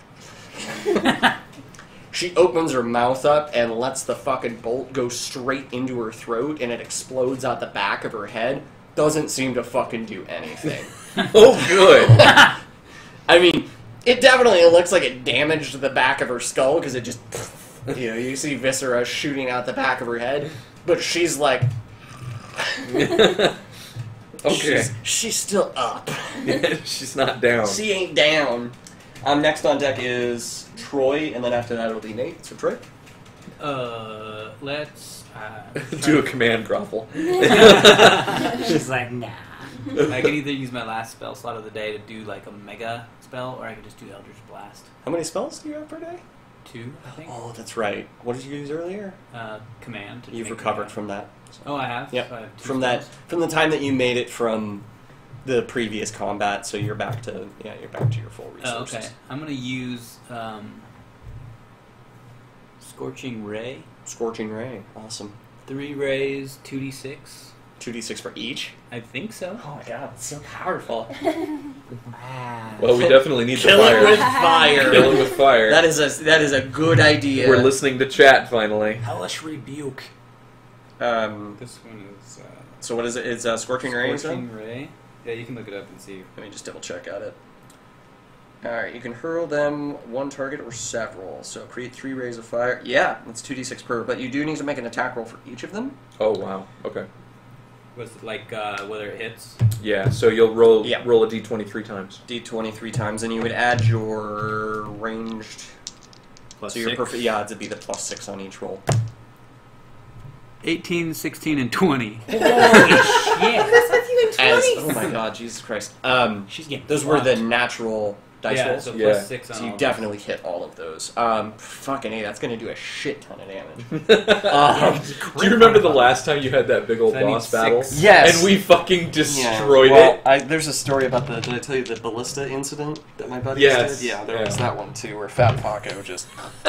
She opens her mouth up and lets the fucking bolt go straight into her throat, and it explodes out the back of her head. Doesn't seem to fucking do anything. Oh, good. I mean, it definitely looks like it damaged the back of her skull, because it just, you know, you see viscera shooting out the back of her head, but she's like, Okay. she's, she's still up. She's not down. She ain't down. Um, next on deck is Troy, and then after that it'll be Nate. So Troy? Uh, let's uh, Do a command grovel. She's like, nah. I can either use my last spell slot of the day to do like a mega spell, or I can just do Eldritch Blast. How many spells do you have per day? Two, I think. Oh, that's right. What did you use earlier? Uh, command. to You've make recovered a- from that. Oh, I have. Yep. So I have two From that, spells. from the time that you made it from the previous combat, so you're back to yeah, you're back to your full Oh, resources. okay. I'm gonna use um, Scorching Ray. Scorching Ray, awesome. Three rays, two d six. Two d six for each. I think so. Oh my god, it's so powerful. Ah. Well, we definitely need Kill the fire. it with fire. Kill it with fire. That is a that is a good idea. We're listening to chat finally. Hellish rebuke. Um, This one is uh, so what is it? It's uh, Scorching Ray. you said? Scorching Ray. Yeah, you can look it up and see. Let me just double check at it. Alright, you can hurl them one target or several. So create three rays of fire. Yeah, that's two d six per, but you do need to make an attack roll for each of them. Oh wow. Okay. Was it like uh, whether it hits? Yeah. So you'll roll Yeah. roll a d twenty three times. d twenty three times, and you would add your ranged. Plus so your six. perfect. Yeah, it'd be the plus six on each roll. eighteen, sixteen, and twenty. Holy shit. That's with you in As twenties. oh my god, Jesus Christ. Um, She's getting those were the fucked. natural dice yeah, rolls. so Yeah. plus six on So all you of definitely hit all of those. Um, fucking A, that's gonna do a shit ton of damage. Um, Do you remember the last time you had that big old So I need boss battle? six. Yes. And we fucking destroyed well, it. I, there's a story about the. Did I tell you the ballista incident that my buddies Yes. did? Yeah, there Yeah. was that one too, where Fat Paco just.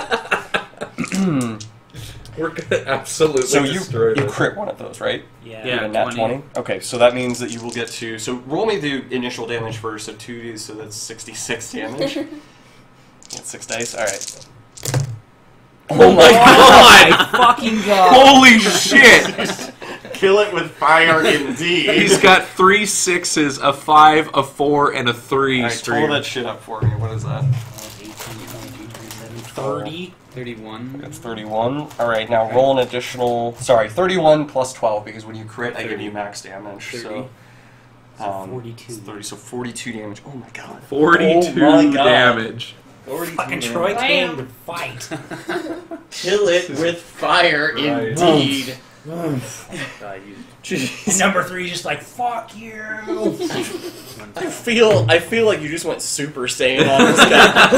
We're gonna absolutely So you destroy you this. crit one of those, right? Yeah. You Yeah, have a nat twenty. twenty. Okay, so that means that you will get to. So roll me the initial damage first. So two d, so that's sixty-six damage. That's six dice. All right. Oh my god! Fucking god. Holy shit! Kill it with fire, indeed. He's got three sixes, a five, a four, and a three. All right, stream. pull that shit up for me. What is that? eighteen, twenty-two, twenty-seven, thirty. thirty-one. That's thirty-one. All right, now roll an additional. Sorry, thirty-one plus twelve because when you crit, I give you max damage. So, thirty. So um, forty-two. it's thirty. So forty-two damage. Oh my god. forty-two Oh my God. damage. Fucking Troy came to fight. Kill it with fire, Right. indeed. Uh, you, Jeez. Number three, just like fuck you. I feel. I feel like you just went Super Saiyan on this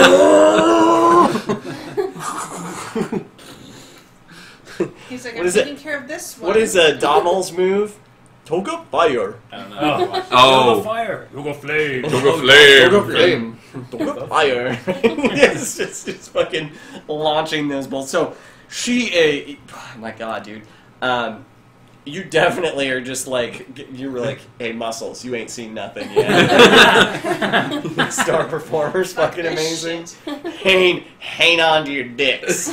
guy. He's like, What I'm is it? taking care of this one. What is uh, Damal's move? Toga fire. I don't know. Oh. fire. Yoga flame. Toga flame. Toga flame. Toga fire. It's just, just fucking launching those bolts. So she, uh, oh my god, dude. Um, you definitely are just like, you were like, hey, muscles, you ain't seen nothing yet. Star performers, fucking amazing. Hang, hang on to your dicks.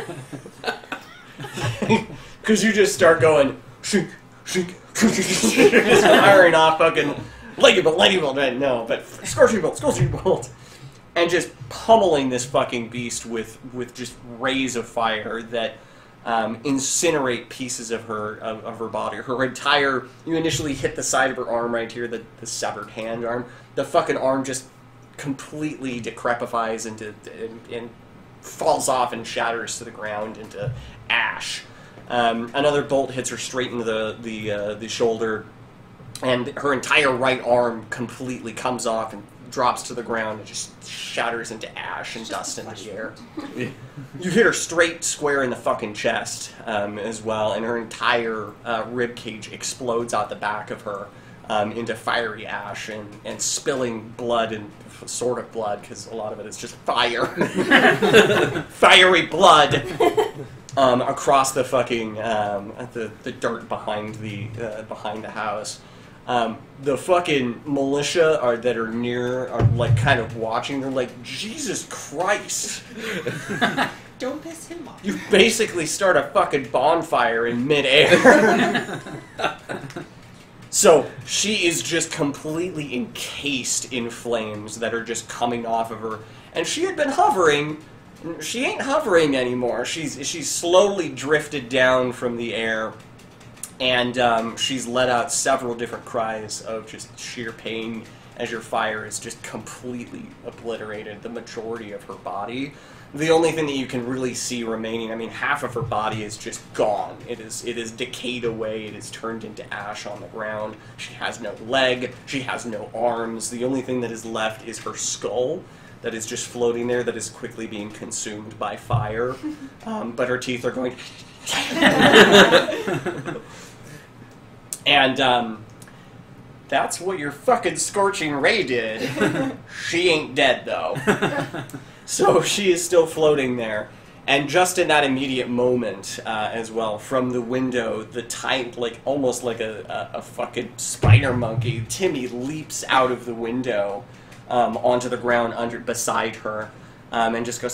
Because you just start going, shink, shink, shink, just firing off fucking lightning bolt, lightning bolt, no, but scorching bolt, scorching bolt. And just pummeling this fucking beast with, with just rays of fire that um, incinerate pieces of her of, of her body. Her entire, you initially hit the side of her arm right here, the, the severed hand arm. The fucking arm just completely decrepifies into and, and falls off and shatters to the ground into ash. Um, another bolt hits her straight into the the uh, the shoulder, and her entire right arm completely comes off and drops to the ground and just shatters into ash and dust into the air. You hit her straight square in the fucking chest um, as well, and her entire uh, rib cage explodes out the back of her um, into fiery ash and, and spilling blood and sort of blood, because a lot of it is just fire. Fiery blood um, across the fucking um, the the dirt behind the uh, behind the house. Um, the fucking militia are that are near are like kind of watching. They're like, Jesus Christ! Don't piss him off. You basically start a fucking bonfire in midair. So she is just completely encased in flames that are just coming off of her, and she had been hovering. She ain't hovering anymore. She's she's slowly drifted down from the air. And um, she's let out several different cries of just sheer pain as your fire is just completely obliterated the majority of her body. The only thing that you can really see remaining, I mean, half of her body is just gone. It is it is decayed away. It is turned into ash on the ground. She has no leg. She has no arms. The only thing that is left is her skull that is just floating there that is quickly being consumed by fire. Um, but her teeth are going... And um, that's what your fucking Scorching Ray did. She ain't dead, though. So she is still floating there. And just in that immediate moment uh, as well, from the window, the tight, like almost like a, a, a fucking spider monkey, Timmy leaps out of the window um, onto the ground under beside her um, and just goes...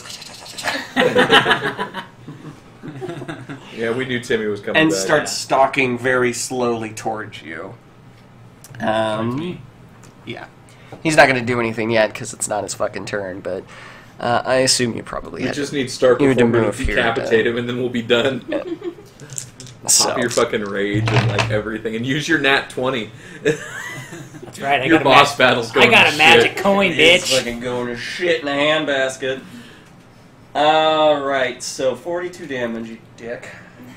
Yeah, we knew Timmy was coming and back. starts stalking very slowly towards you. Um, yeah. He's not going to do anything yet because it's not his fucking turn, but uh, I assume you probably We had just need Star you had to Performer move to here decapitate to- him, and then we'll be done. Yeah. Pop So, your fucking rage and like everything, and use your nat twenty. That's right. I Your got a boss mag- battle's I going got to a magic shit. coin, it's bitch. fucking going to shit in a handbasket. Alright, so forty-two damage, you dick.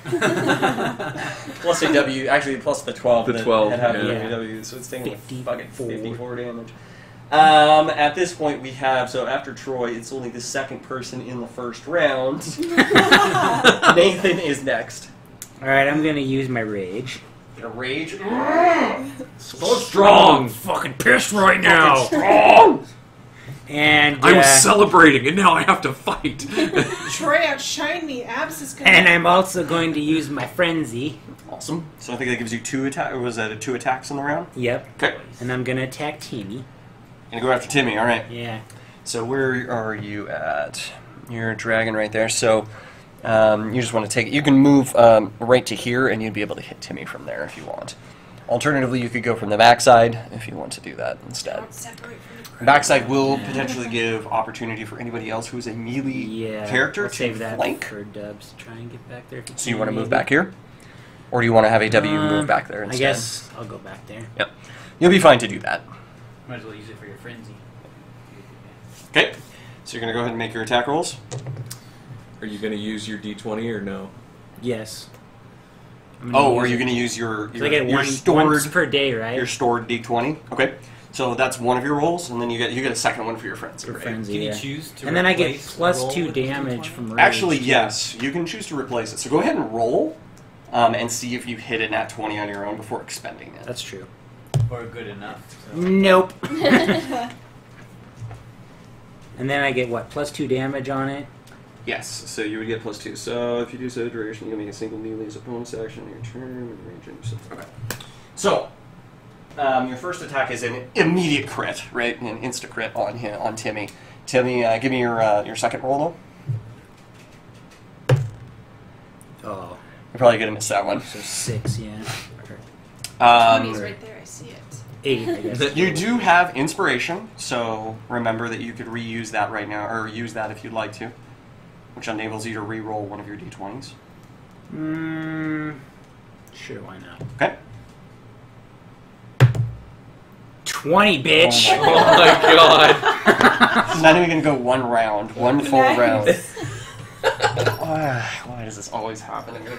Plus a W, actually plus the twelve. The that twelve, had half yeah. the W W, so it's taking fifty-four. fucking fifty-four damage. Um, at this point we have, so after Troy, it's only the second person in the first round. Nathan is next. Alright, I'm gonna use my rage. A rage. So strong. I'm fucking pissed right now. Strong! And I was uh, celebrating, and now I have to fight. Troy outshined me. Abs is gonna. and I'm also going to use my frenzy. Awesome. So I think that gives you two attack. Was that a two attacks in the round? Yep. Okay. And I'm gonna attack Timmy. Gonna go after Timmy. All right. Yeah. So where are you at? You're a dragon right there. So um, you just want to take it. You can move um, right to here, and you'd be able to hit Timmy from there if you want. Alternatively, you could go from the backside if you want to do that instead. Don't separate from the crowd. Backside will potentially give opportunity for anybody else who's a melee Yeah. character I'll to save that flank. for Dubs to try and get back there. if So you can, want to move maybe. back here? Or do you want to have a W Um, move back there instead? I guess I'll go back there. Yep. You'll be fine to do that. Might as well use it for your frenzy. Okay. So you're going to go ahead and make your attack rolls. Are you going to use your D twenty or no? Yes. I'm gonna Oh, use are you it. going to use your, 'Cause your, I get your one stored once per day, right? your stored D twenty? Okay. So that's one of your rolls, and then you get you get a second one for your friends. For right? frenzy, Can you yeah. choose to And then I get replace a plus roll two with the damage D twenty? from rage. Actually, too. yes. You can choose to replace it. So go ahead and roll um, and see if you hit a nat twenty on your own before expending it. That's true. Or good enough. So. Nope. And then I get what? Plus two damage on it. Yes, so you would get plus two. So if you do so, duration, you can make a single melee as a bonus action on your turn and range and stuff. Okay. So, um, your first attack is an immediate crit, right? An insta crit on him, on Timmy. Timmy, uh, give me your uh, your second roll though. Oh, You're probably gonna miss that one. so six, yeah. Um, twenty's right there. I see it. Eight, I guess. You do have inspiration, so remember that you could reuse that right now, or use that if you'd like to, which enables you to re-roll one of your d twenties. Mm, sure, why not? Okay. twenty, bitch! Oh Oh my god. It's not even gonna go one round, one full Nice. round. Why, why does this always happen to me?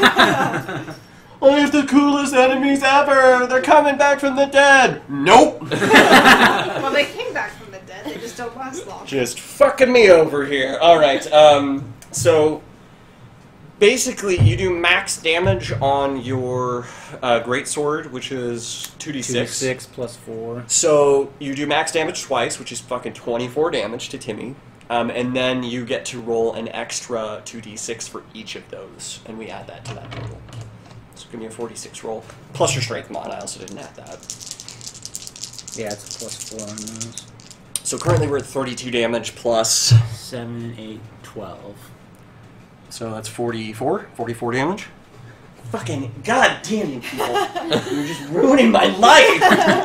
I have the coolest enemies ever! They're coming back from the dead! Nope! Well, they came back from the dead. They just don't last long. Just fucking me over here. Alright, um, so basically you do max damage on your uh, greatsword, which is two d six. Two six plus four. So you do max damage twice, which is fucking twenty-four damage to Timmy. Um, and then you get to roll an extra two d six for each of those, and we add that to that total. So give me a forty-six roll. Plus your strength mod, I also didn't add that. Yeah, it's a plus four on those. So currently we're at thirty-two damage plus, Seven, eight, twelve. so that's forty-four? forty-four damage? Fucking goddamn you people. You're just ruining my life!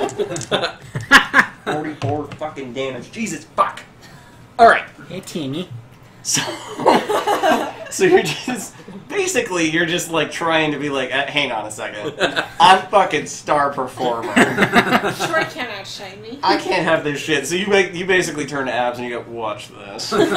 forty-four fucking damage. Jesus fuck. Alright. Hey, Timmy. So, so you're just, basically, you're just like trying to be like, uh, hang on a second. I'm fucking star performer. Troy can't outshine me. I can't have this shit. So you make, you basically turn to Abs and you go, watch this. We're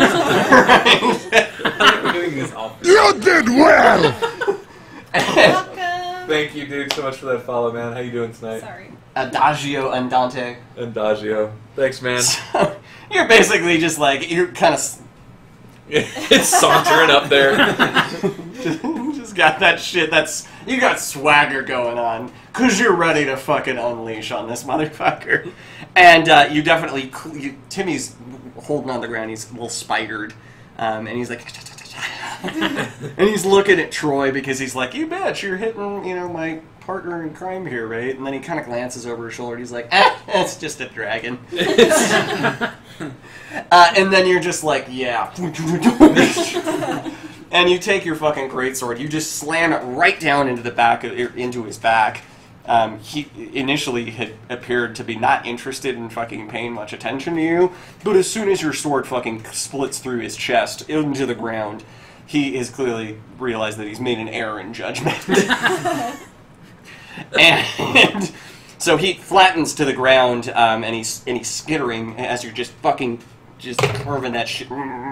doing this all. You did well! Welcome. Thank you, dude, so much for that follow, man. How you doing tonight? Sorry. Adagio andante. Adagio. Thanks, man. So, you're basically just like, you're kind of It's sauntering up there. just, just got that shit, that's, you got swagger going on, because you're ready to fucking unleash on this motherfucker. And uh, you definitely, you, Timmy's holding on the ground, he's a little spidered, um, and he's like, and he's looking at Troy because he's like, you bitch, you're hitting, you know, my partner in crime here, right? And then he kind of glances over his shoulder, he's like, eh, it's just a dragon. Uh, and then you're just like, yeah. And you take your fucking greatsword, you just slam it right down into the back of, into his back. Um, he initially had appeared to be not interested in fucking paying much attention to you, but as soon as your sword fucking splits through his chest into the ground, he has clearly realized that he's made an error in judgment. And so he flattens to the ground, um, and he's and he's skittering as you're just fucking just carving that shit.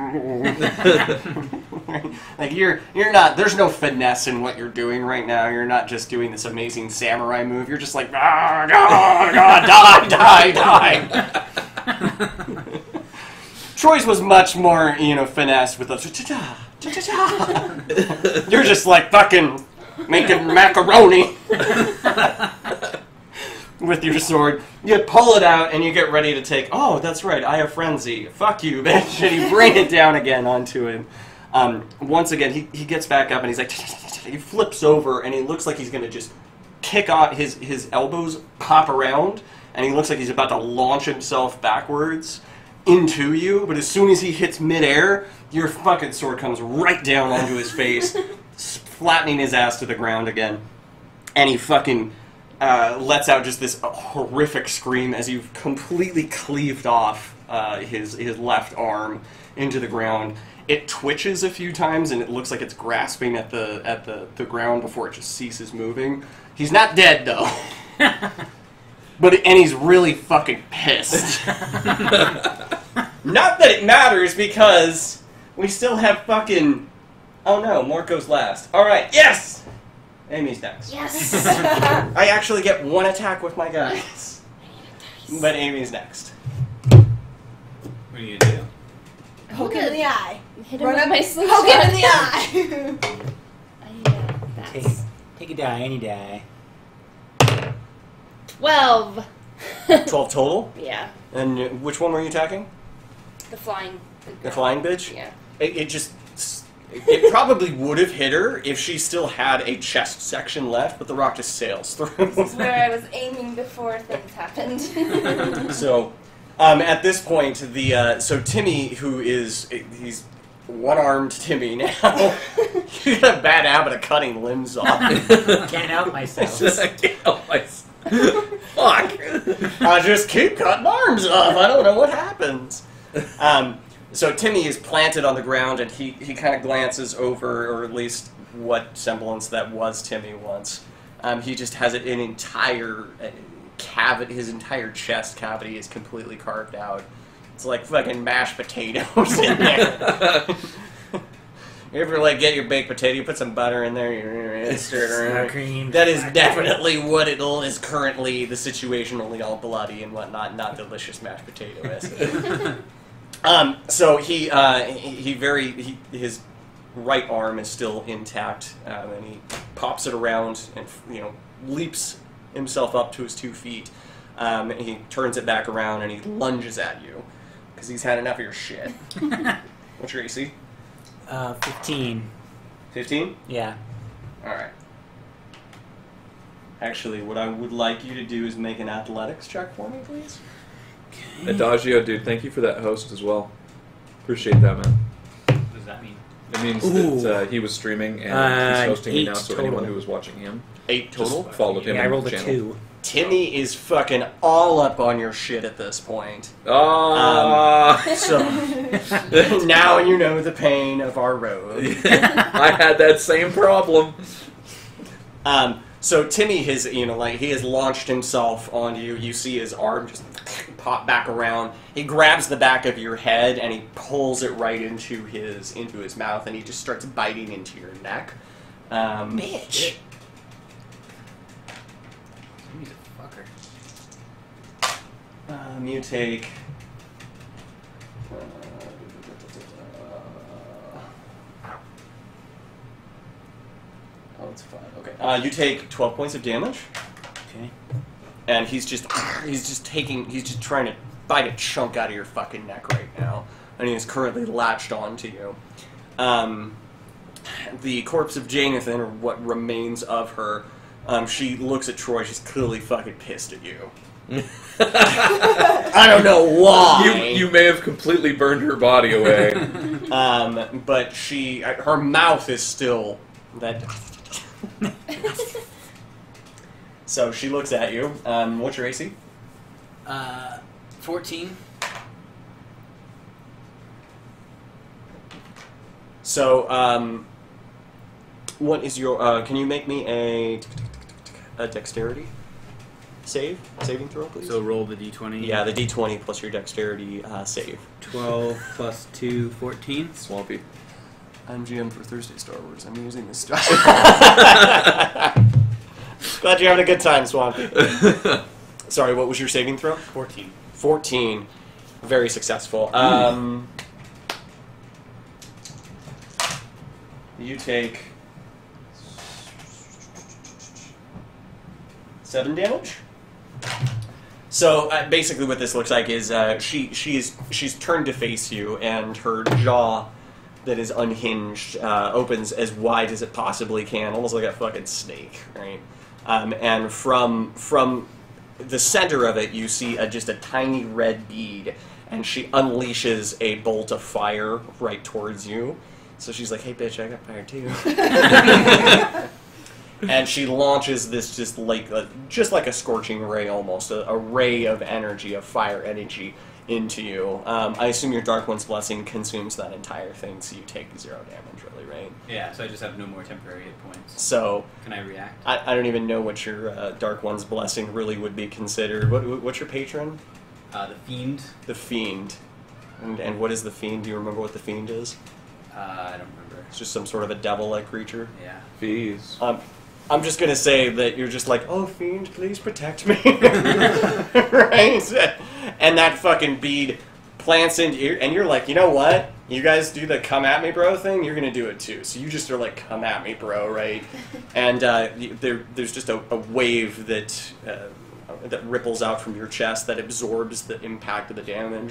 Like you're you're not. There's no finesse in what you're doing right now. You're not just doing this amazing samurai move. You're just like, ah, God, God, die, die, die. Troy's was much more, you know, finesse with the. You're just like fucking making macaroni. With your sword, you pull it out and you get ready to take. Oh, that's right, I have frenzy. Fuck you, bitch! And you bring it down again onto him. Um, once again, he, he gets back up and he's like, he flips over and he looks like he's gonna just kick out his his elbows, pop around, and he looks like he's about to launch himself backwards into you. But as soon as he hits midair, your fucking sword comes right down onto his face, flattening his ass to the ground again, and he fucking. Uh, lets out just this horrific scream as you've completely cleaved off uh, his his left arm into the ground. It twitches a few times and it looks like it's grasping at the at the, the ground before it just ceases moving. He's not dead though, but and he's really fucking pissed. Not that it matters because we still have fucking. Oh no, Mort goes last. All right, yes. Amy's next. Yes. I actually get one attack with my guys. But Amy's next. What are you gonna do? Poke him in the eye. Hit him Run with up, my poke slingshot. him in the eye. I, uh, Take, that's take a die, any die. twelve. twelve total? Yeah. And which one were you attacking? The flying. The flying bitch? Yeah. It, it just It probably would have hit her if she still had a chest section left, but the rock just sails through. This is where I was aiming before things happened. So, um, at this point, the uh, so Timmy, who is he's one-armed Timmy now, he's got a bad habit of cutting limbs off. Can't help myself. I can't help myself. Fuck! I just keep cutting arms off. I don't know what happens. Um, so Timmy is planted on the ground, and he, he kind of glances over, or at least what semblance that was Timmy once. Um, he just has an entire uh, cavity, his entire chest cavity is completely carved out. It's like fucking mashed potatoes in there. You ever like get your baked potato, you put some butter in there, you stir it around. Sour cream. That is definitely what it is currently the situation, only all bloody and whatnot, not delicious mashed potato is. um, so he, uh, he, he very, he, his right arm is still intact, um, and he pops it around and, you know, leaps himself up to his two feet. Um, and he turns it back around and he lunges at you, because he's had enough of your shit. What's your A C? Uh, fifteen. fifteen? Yeah. Alright. Actually, what I would like you to do is make an athletics check for me, please. Adagio, dude, thank you for that host as well. Appreciate that, man. What does that mean? It means Ooh. that uh, he was streaming and Uh, he's hosting me now, eight so total. anyone who was watching him Eight just total? followed him Yeah, I on rolled the a channel. two. Timmy is fucking all up on your shit at this point. Ah, So, now you know the pain of our road. I had that same problem. Um, so Timmy has, you know, like, he has launched himself on you. You see his arm just pop back around. He grabs the back of your head and he pulls it right into his into his mouth, and he just starts biting into your neck. Um, Bitch. He's a fucker. Um, you take. Uh, oh, it's five. Okay. Uh, you take twelve points of damage, Okay. and he's just he's just taking he's just trying to bite a chunk out of your fucking neck right now, and he is currently latched onto you. Um, the corpse of Janathan, or what remains of her, um, she looks at Troy. She's clearly fucking pissed at you. I don't know why. You, you may have completely burned her body away. Um, but she, her mouth is still that. So she looks at you. Um, what's your A C? Uh, fourteen. So, um, what is your? Uh, can you make me a a dexterity save saving throw, please? So roll the d twenty. yeah, the D twenty plus your dexterity uh, save. twelve plus two, fourteen. Swampy. I'm G M for Thursday Star Wars. I'm using this stuff. Glad you're having a good time, Swampy. Sorry, what was your saving throw? fourteen. fourteen. Very successful. Um, you take seven damage. So uh, basically, what this looks like is uh, she she's she's turned to face you, and her jaw that is unhinged uh, opens as wide as it possibly can, almost like a fucking snake, right? Um, and from from the center of it, you see a, just a tiny red bead, and she unleashes a bolt of fire right towards you. So she's like, "Hey, bitch, I got fire too." And she launches this just like a, just like a scorching ray, almost a, a ray of energy, of fire energy, into you. Um, I assume your Dark One's Blessing consumes that entire thing, so you take zero damage, really, right? Yeah, so I just have no more temporary hit points. So Can I react? I, I don't even know what your uh, Dark One's Blessing really would be considered. What, what's your patron? Uh, the Fiend. The Fiend. And, and what is the Fiend? Do you remember what the Fiend is? Uh, I don't remember. It's just some sort of a devil-like creature. Yeah. Fees. Um, I'm just gonna say that you're just like, oh, Fiend, please protect me. Right? And that fucking bead plants into you, and you're like, you know what? You guys do the come at me, bro thing, you're gonna do it too. So you just are like, come at me, bro, right? And uh, there, there's just a, a wave that uh, that ripples out from your chest that absorbs the impact of the damage.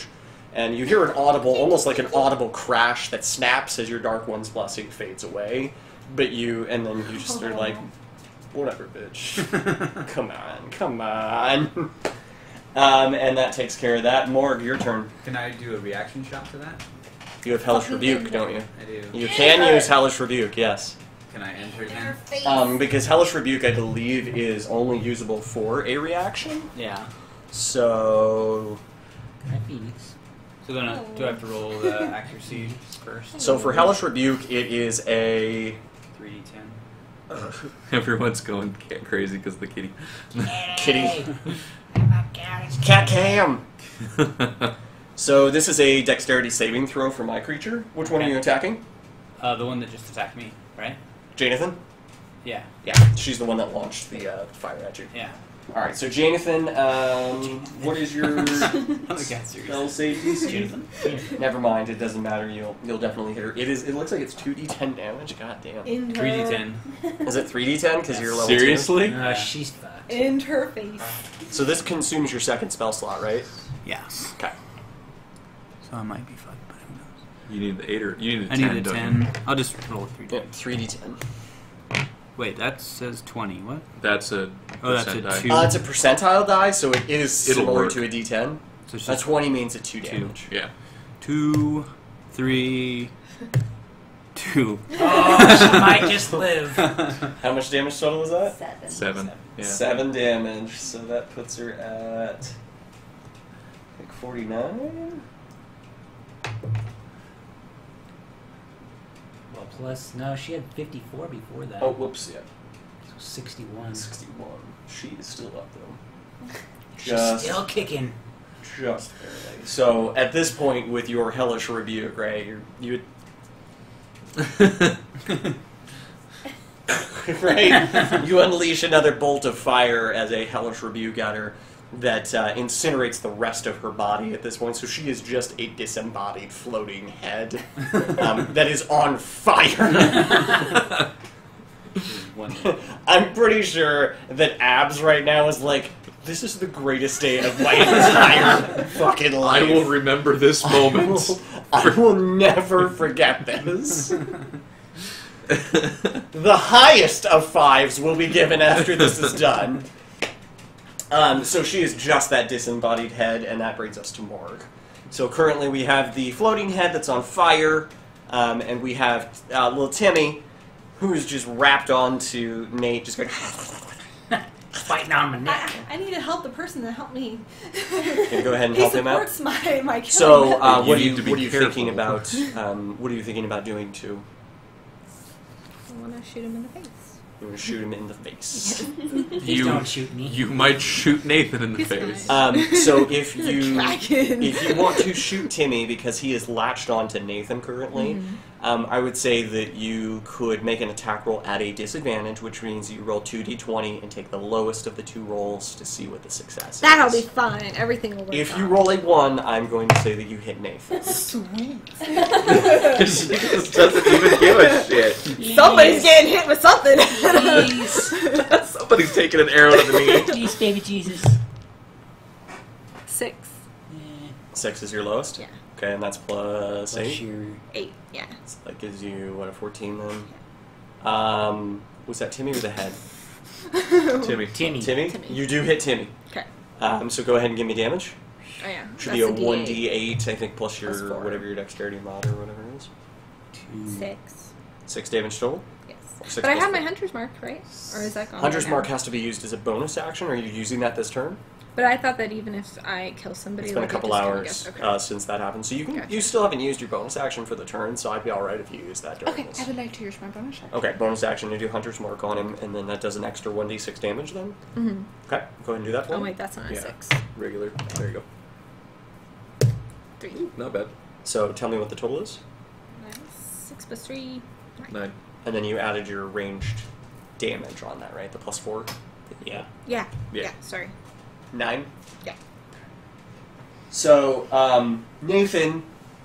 and you hear an audible, almost like an audible crash that snaps as your Dark One's blessing fades away. But you, and then you just are like, whatever, bitch. Come on, come on. Um, and that takes care of that. Morg, your turn. Can I do a reaction shot to that? You have Hellish Rebuke, don't you? I do. You can use Hellish Rebuke, yes. Can I enter it now? Um, because Hellish Rebuke, I believe, is only usable for a reaction. Yeah. So... Can I Phoenix? So then, uh, do I have to roll the accuracy first? So for Hellish Rebuke, it is a... three d ten. Uh, Everyone's going ca- crazy because the kitty. kitty. Cat cam! So this is a dexterity saving throw for my creature. Which one are you attacking? Uh, the one that just attacked me, right? Janathan? Yeah. Yeah, she's the one that launched the uh, fire at you. Yeah. Alright, so Janathan, um, what is your I'm against spell save D C? Never mind, it doesn't matter. You'll you'll definitely hit her. It is. It looks like it's two d ten damage. God damn. In three d her- ten. Is it three d ten? Because you're level Seriously? Uh, she's fucked. In her face. two? So this consumes your second spell slot, right? Yes. Okay. So I might be fucked, but who knows? You need the eight or you need a I ten. need a don't you? ten. I'll just roll a three d Yeah, ten. three d ten. Wait, that says twenty. What? That's a. Oh, that's a percent die. two. Uh, it's a percentile die, so it is It'll similar work. to a d ten. So it's A just twenty means a two Two. damage. Yeah. two, three, two. Oh, she might just live. How much damage total was that? Seven. Seven. Yeah. Seven damage. So that puts her at, I think, forty-nine. Well, plus, no, she had fifty-four before that. Oh, whoops! Yeah, So sixty-one. sixty-one. She is still up though. She's Just- still kicking. Just barely. So at this point, with your hellish rebuke, right, you're, you right, you unleash another bolt of fire as a hellish rebuke at her that uh, incinerates the rest of her body at this point. So she is just a disembodied floating head um, that is on fire. One. I'm pretty sure that Abs right now is like, this is the greatest day of my entire fucking I life. will remember this I moment. will, I will never forget this. The highest of fives will be given after this is done. Um, so she is just that disembodied head, and that brings us to Morg. So currently we have the floating head that's on fire, um, and we have uh, little Timmy, who is just wrapped onto Nate, just going... Fighting on my neck. I, I need to help the person that helped me. Can you go ahead and he help him out? supports my my killing So, method. uh, You what, are need you, to be what are you careful. thinking about? Um, what are you thinking about doing to? I want to shoot him in the face. You want to shoot him in the face. Please You- don't shoot me. You might shoot Nathan in the He's face. fine. Um, so if He's a you dragon. if you want to shoot Timmy because he is latched onto Nathan currently, Mhm. um, I would say that you could make an attack roll at a disadvantage, which means you roll two d twenty and take the lowest of the two rolls to see what the success That'll is. be fine. Everything will work If you out. roll a one, I'm going to say that you hit Nathan. Sweet. She just doesn't even give a shit. Somebody's getting hit with something. Please. Somebody's taking an arrow to the knee. Jeez, baby Jesus. Six. Eh, Six is your lowest? Yeah. Okay, and that's plus plus eight? your Eight. Yeah. So that gives you, what, a fourteen then? Um, was that Timmy or the head? Timmy. Timmy. Timmy? Timmy. You do hit Timmy. Okay. Um, so go ahead and give me damage. Oh yeah. Should That's be a D eight. one d eight, I think, plus your Plus four. whatever your dexterity mod or whatever it is. two. Six. Six damage total. Yes. Six But I plus have my four. hunter's mark, right? Or is that gone? Hunter's right mark now? has to be used as a bonus action. Are you using that this turn? But I thought that even if I kill somebody, It's been a like, it couple just kinda hours goes- Okay. uh, since that happened, so you can Gotcha. you still haven't used your bonus action for the turn. So I'd be all right if you use that during okay. this. I would like to use my bonus action. Okay, bonus action to do Hunter's mark on him, and then that does an extra one d six damage. Then Mm-hmm. okay, go ahead and do that for Oh me. wait, that's not a Yeah. six. Regular. There you go. Three. Not bad. So tell me what the total is, Nice. Six plus three. Nine. Nine. and then you added your ranged damage on that, right? The plus four. Yeah. Yeah. Yeah. Yeah. Sorry. Nine? Yeah. So, um, Nathan,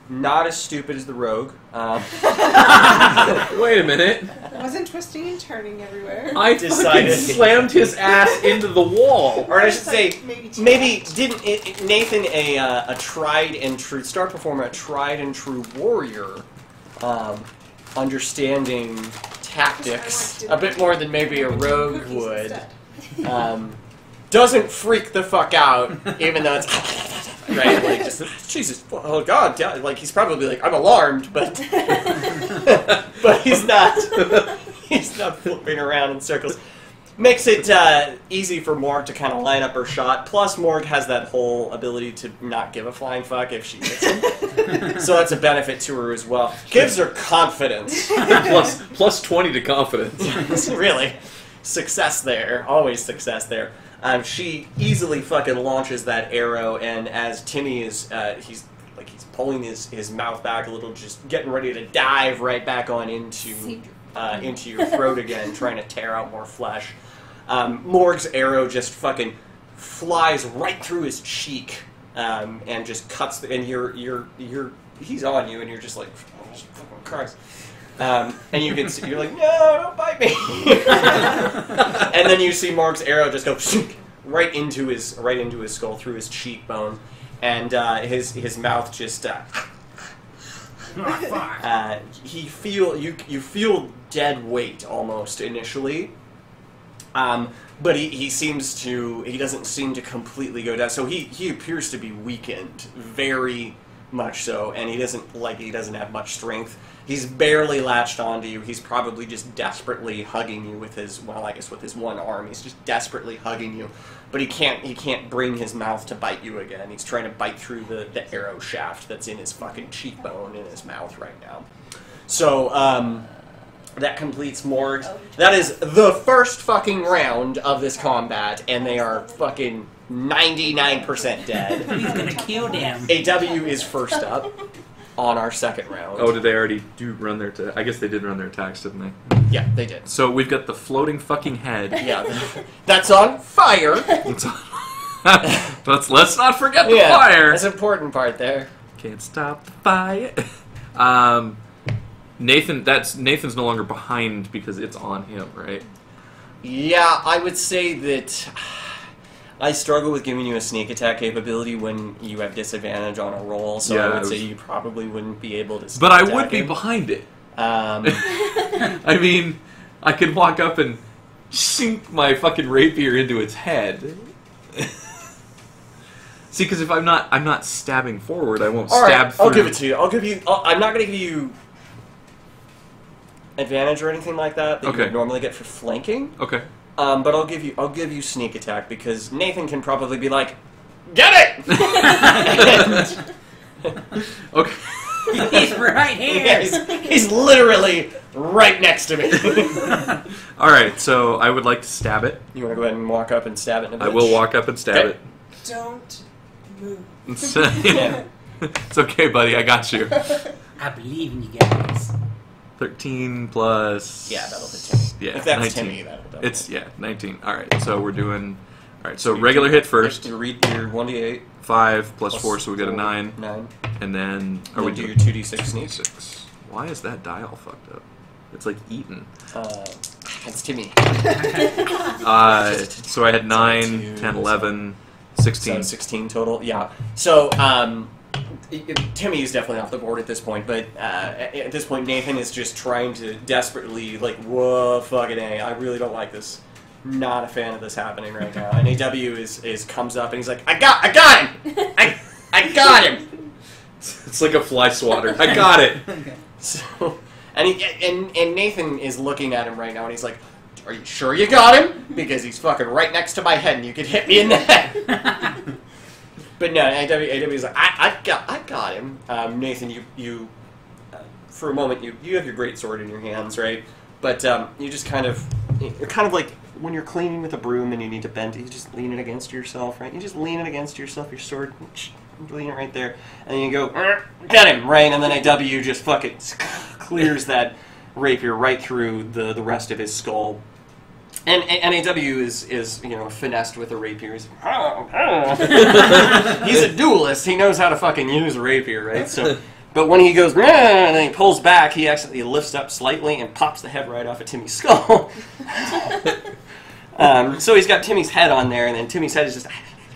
not as stupid as the rogue. Um, Wait a minute. It wasn't twisting and turning everywhere. I Decided- fucking slammed his ass into the wall. or I should It's like say, maybe, too maybe much. didn't it, it- Nathan, a uh, a tried and true star performer, a tried and true warrior, um, understanding tactics a bit more than maybe a rogue Cookies would. instead. Um, doesn't freak the fuck out, even though it's right. Like just Jesus, oh God, yeah, like he's probably like I'm alarmed, but but he's not. He's not flipping around in circles. Makes it uh, easy for Morg to kind of line up her shot. Plus, Morg has that whole ability to not give a flying fuck if she hits him. So that's a benefit to her as well. Gives her confidence. plus, plus twenty to confidence. Really. Success there. Always success there. Um, she easily fucking launches that arrow, and as Timmy is, uh, he's like he's pulling his, his mouth back a little, just getting ready to dive right back on into uh, into your throat again, trying to tear out more flesh. Um, Morg's arrow just fucking flies right through his cheek, um, and just cuts. The, and you're you're you're he's on you, and you're just like, oh, fucking Christ. Um, and you can see, you're like, no, don't bite me. And then you see Morg's arrow just go right into his right into his skull through his cheekbone, and uh, his his mouth just. Uh, uh, he feel you you feel dead weight almost initially, um, but he, he seems to he doesn't seem to completely go down. So he, he appears to be weakened, very much so, and he doesn't like he doesn't have much strength. He's barely latched onto you. He's probably just desperately hugging you with his, well, I guess with his one arm. He's just desperately hugging you, but he can't he can't bring his mouth to bite you again. He's trying to bite through the, the arrow shaft that's in his fucking cheekbone in his mouth right now. So, um, that completes Morg's. That is the first fucking round of this combat, and they are fucking ninety-nine percent dead. He's gonna kill them. A W is first up on our second round. Oh, did they already do run their? Ta- I guess they did run their attacks, didn't they? Yeah, they did. So we've got the floating fucking head. Yeah, that's on fire. It's- let's let's not forget the Yeah, fire. that's an important part there. Can't stop the fire. um, Nathan, that's Nathan's no longer behind because it's on him, right? Yeah, I would say that I struggle with giving you a sneak attack capability when you have disadvantage on a roll, so Yeah, I would I was- say you probably wouldn't be able to sneak But I attack would be him. behind it. Um, I mean, I could walk up and sink my fucking rapier into its head. See, because if I'm not, I'm not stabbing forward. I won't all stab right, through. I'll give it to you. I'll give you. I'll, I'm not going to give you advantage or anything like that that you Okay. would normally get for flanking. Okay. Um, but I'll give you. I'll give you sneak attack because Nathan can probably be like, "Get it!" Okay. He's right Yeah, here. he's, he's literally right next to me. All right. So I would like to stab it. You want to go ahead and walk up and stab it in the I will walk up and stab Okay. it. Don't move. It's, it's okay, buddy. I got you. I believe in you guys. Thirteen plus. Yeah, that'll hit Timmy. Yeah, If that's nineteen. Timmy, that'll double. It's yeah, nineteen. All right. So we're doing. All right. So regular hit first. You read your one d eight. Five plus four, so we get a nine. Nine. And then Are are we do doing your two d six sneak? six? Why is that die all fucked up? It's like eaten. Uh, it's Timmy. Uh, so I had nine, two, ten, so- eleven, So sixteen. sixteen total. Yeah. So um, it- it- Timmy is definitely off the board at this point, but uh, at at this point Nathan is just trying to desperately like, whoa, fucking A, I really don't like this. Not a fan of this happening right now. And A W is, is comes up and he's like, I got, I got him, I, I got him. It's like a fly swatter. I got it. So, and he, and and Nathan is looking at him right now and he's like, are you sure you got him? Because he's fucking right next to my head and you could hit me in the head. But no, A W A W is like, I, I got, I got him. Um, Nathan, you, you, uh, for a moment, you, you have your greatsword in your hands, right? But um, you just kind of, you're kind of like when you're cleaning with a broom and you need to bend it, you just lean it against yourself, right? You just lean it against yourself, your sword, lean it right there, and you go, get him, right? And then A W just fucking clears that rapier right through the, the rest of his skull. And, and A W is, is, you know, finessed with a rapier. He's, like, oh, oh. He's a duelist. He knows how to fucking use a rapier, right? So But when he goes, "Nah," and then he pulls back, he accidentally lifts up slightly and pops the head right off of Timmy's skull. um, so he's got Timmy's head on there, and then Timmy's head is just...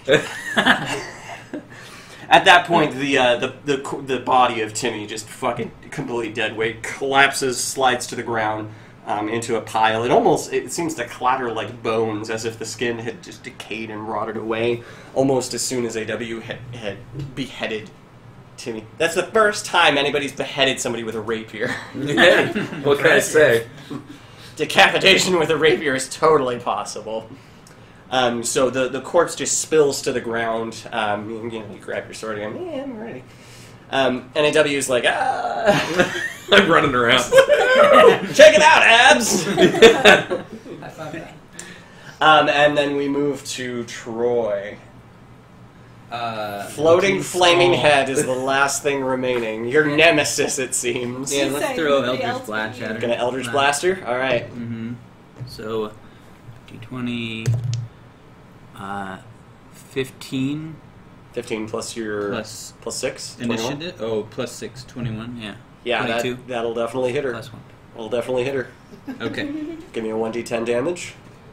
At that point, the, uh, the the the body of Timmy, just fucking completely dead weight, collapses, slides to the ground um, into a pile. It almost it seems to clatter like bones, as if the skin had just decayed and rotted away almost as soon as A W had, had beheaded Timmy. That's the first time anybody's beheaded somebody with a rapier. Hey, what can I say? Decapitation with a rapier is totally possible. Um, so the, the corpse just spills to the ground. Um, you, you know, you grab your sword and go, yeah, I'm ready. Um, and A W is like, ah! I'm running around. Check it out, abs! I thought that. um, and then we move to Troy. Uh, Floating flaming oh. head is the last thing remaining. Your nemesis, it seems. Yeah, She's let's saying throw the Eldritch ultimate Blast at her. Gonna Eldritch Blaster? Alright. Mm-hmm. So, D twenty, uh, fifteen fifteen plus your... plus plus six? twenty-one? initiative. Oh, plus six, twenty-one, yeah. Yeah, that, twenty-two. that'll definitely hit her. Plus one. That'll definitely hit her. Okay. Give me a one d ten damage.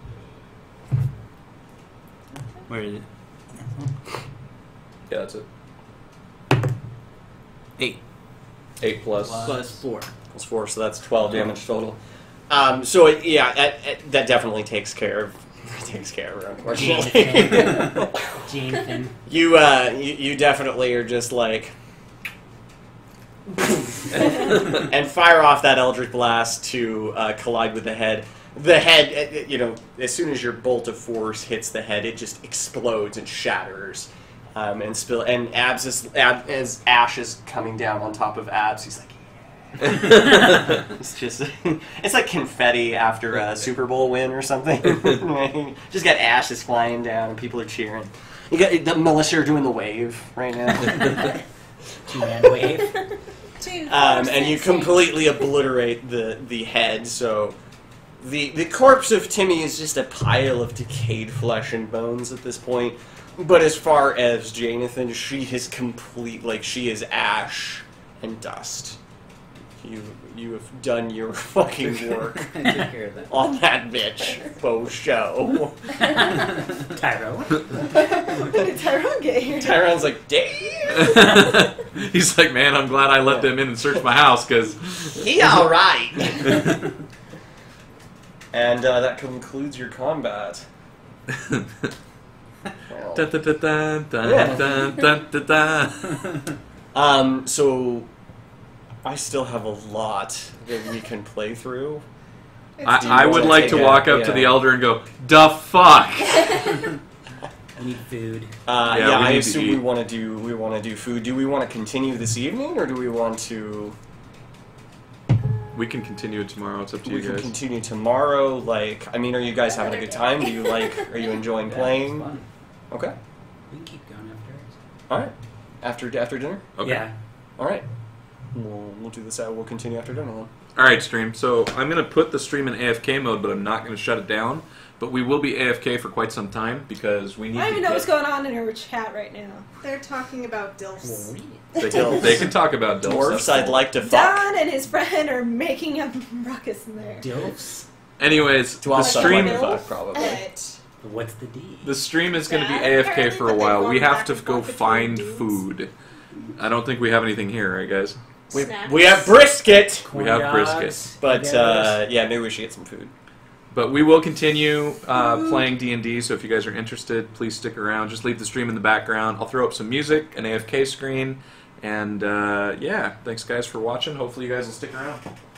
Where is it? Yeah, that's it. Eight. Eight plus. Plus four. Plus four, so that's twelve damage total. Um, so it, yeah, it, it, that definitely takes care of takes care of her, unfortunately. Jonathan. you, uh, you you definitely are just like and fire off that Eldritch Blast to uh, collide with the head. The head, it, it, you know, as soon as your bolt of force hits the head, it just explodes and shatters. Um, and spill and Abs is, Ab, as Ash is coming down on top of Abs, he's like, yeah. It's just, it's like confetti after a Super Bowl win or something. Just got ashes flying down and people are cheering. You got the militia are doing the wave right now. Two-man wave. Two, Um, four, and you six, completely obliterate the, the head, so the the corpse of Timmy is just a pile of decayed flesh and bones at this point. But as far as Jonathan, she is complete, like she is ash and dust. You you have done your fucking work I took care of that. on that bitch, faux show. Tyro. What did Tyrone get here? Tyrone's like, damn, He's like, man, I'm glad I let them in and search my house, because... he all right. And uh, that concludes your combat. Well, Dun, dun, dun, dun, dun, Yeah. dun, dun, dun, dun. Um, so I still have a lot that we can play through. Do you I, I would wanna like take to a- walk up to yeah. the elder and go, "Da fuck!" I need food. Uh, Yeah, yeah, we I need to assume eat. we want to do we want to do food. Do we want to continue this evening, or do we want to? We can continue it tomorrow. It's up to We you can guys. continue tomorrow. Like, I mean, are you guys having a good time? Do you like? Are you enjoying Yeah, playing? it's fun. Okay. We can keep going afterwards. All right. After after dinner. Okay. Yeah. All right. We'll we'll do this out. We'll continue after dinner then. All right, stream. So I'm going to put the stream in A F K mode, but I'm not going to shut it down. But we will be A F K for quite some time because we need I don't to even know get- what's going on in her chat right now. They're talking about dilfs. They can, they can talk about Dilfs. Dwarfs, that's I'd cool. like to fuck. Don and his friend are making a ruckus in there. Dilfs? Anyways, the Dwarfs, I'd stream like to Dilf? fuck, probably. But What's the D? the stream is going to be Yeah, A F K apparently, for a but while. they've We gone have back to and go forth find between food. I don't think we have anything here, right, guys? We, Snacks. we have brisket, We have Corn brisket. dogs, but potatoes. uh, yeah, maybe we should get some food. But we will continue uh, playing D and D, so if you guys are interested, please stick around. Just leave the stream in the background. I'll throw up some music, an A F K screen, and uh, yeah, thanks guys for watching. Hopefully you guys will stick around.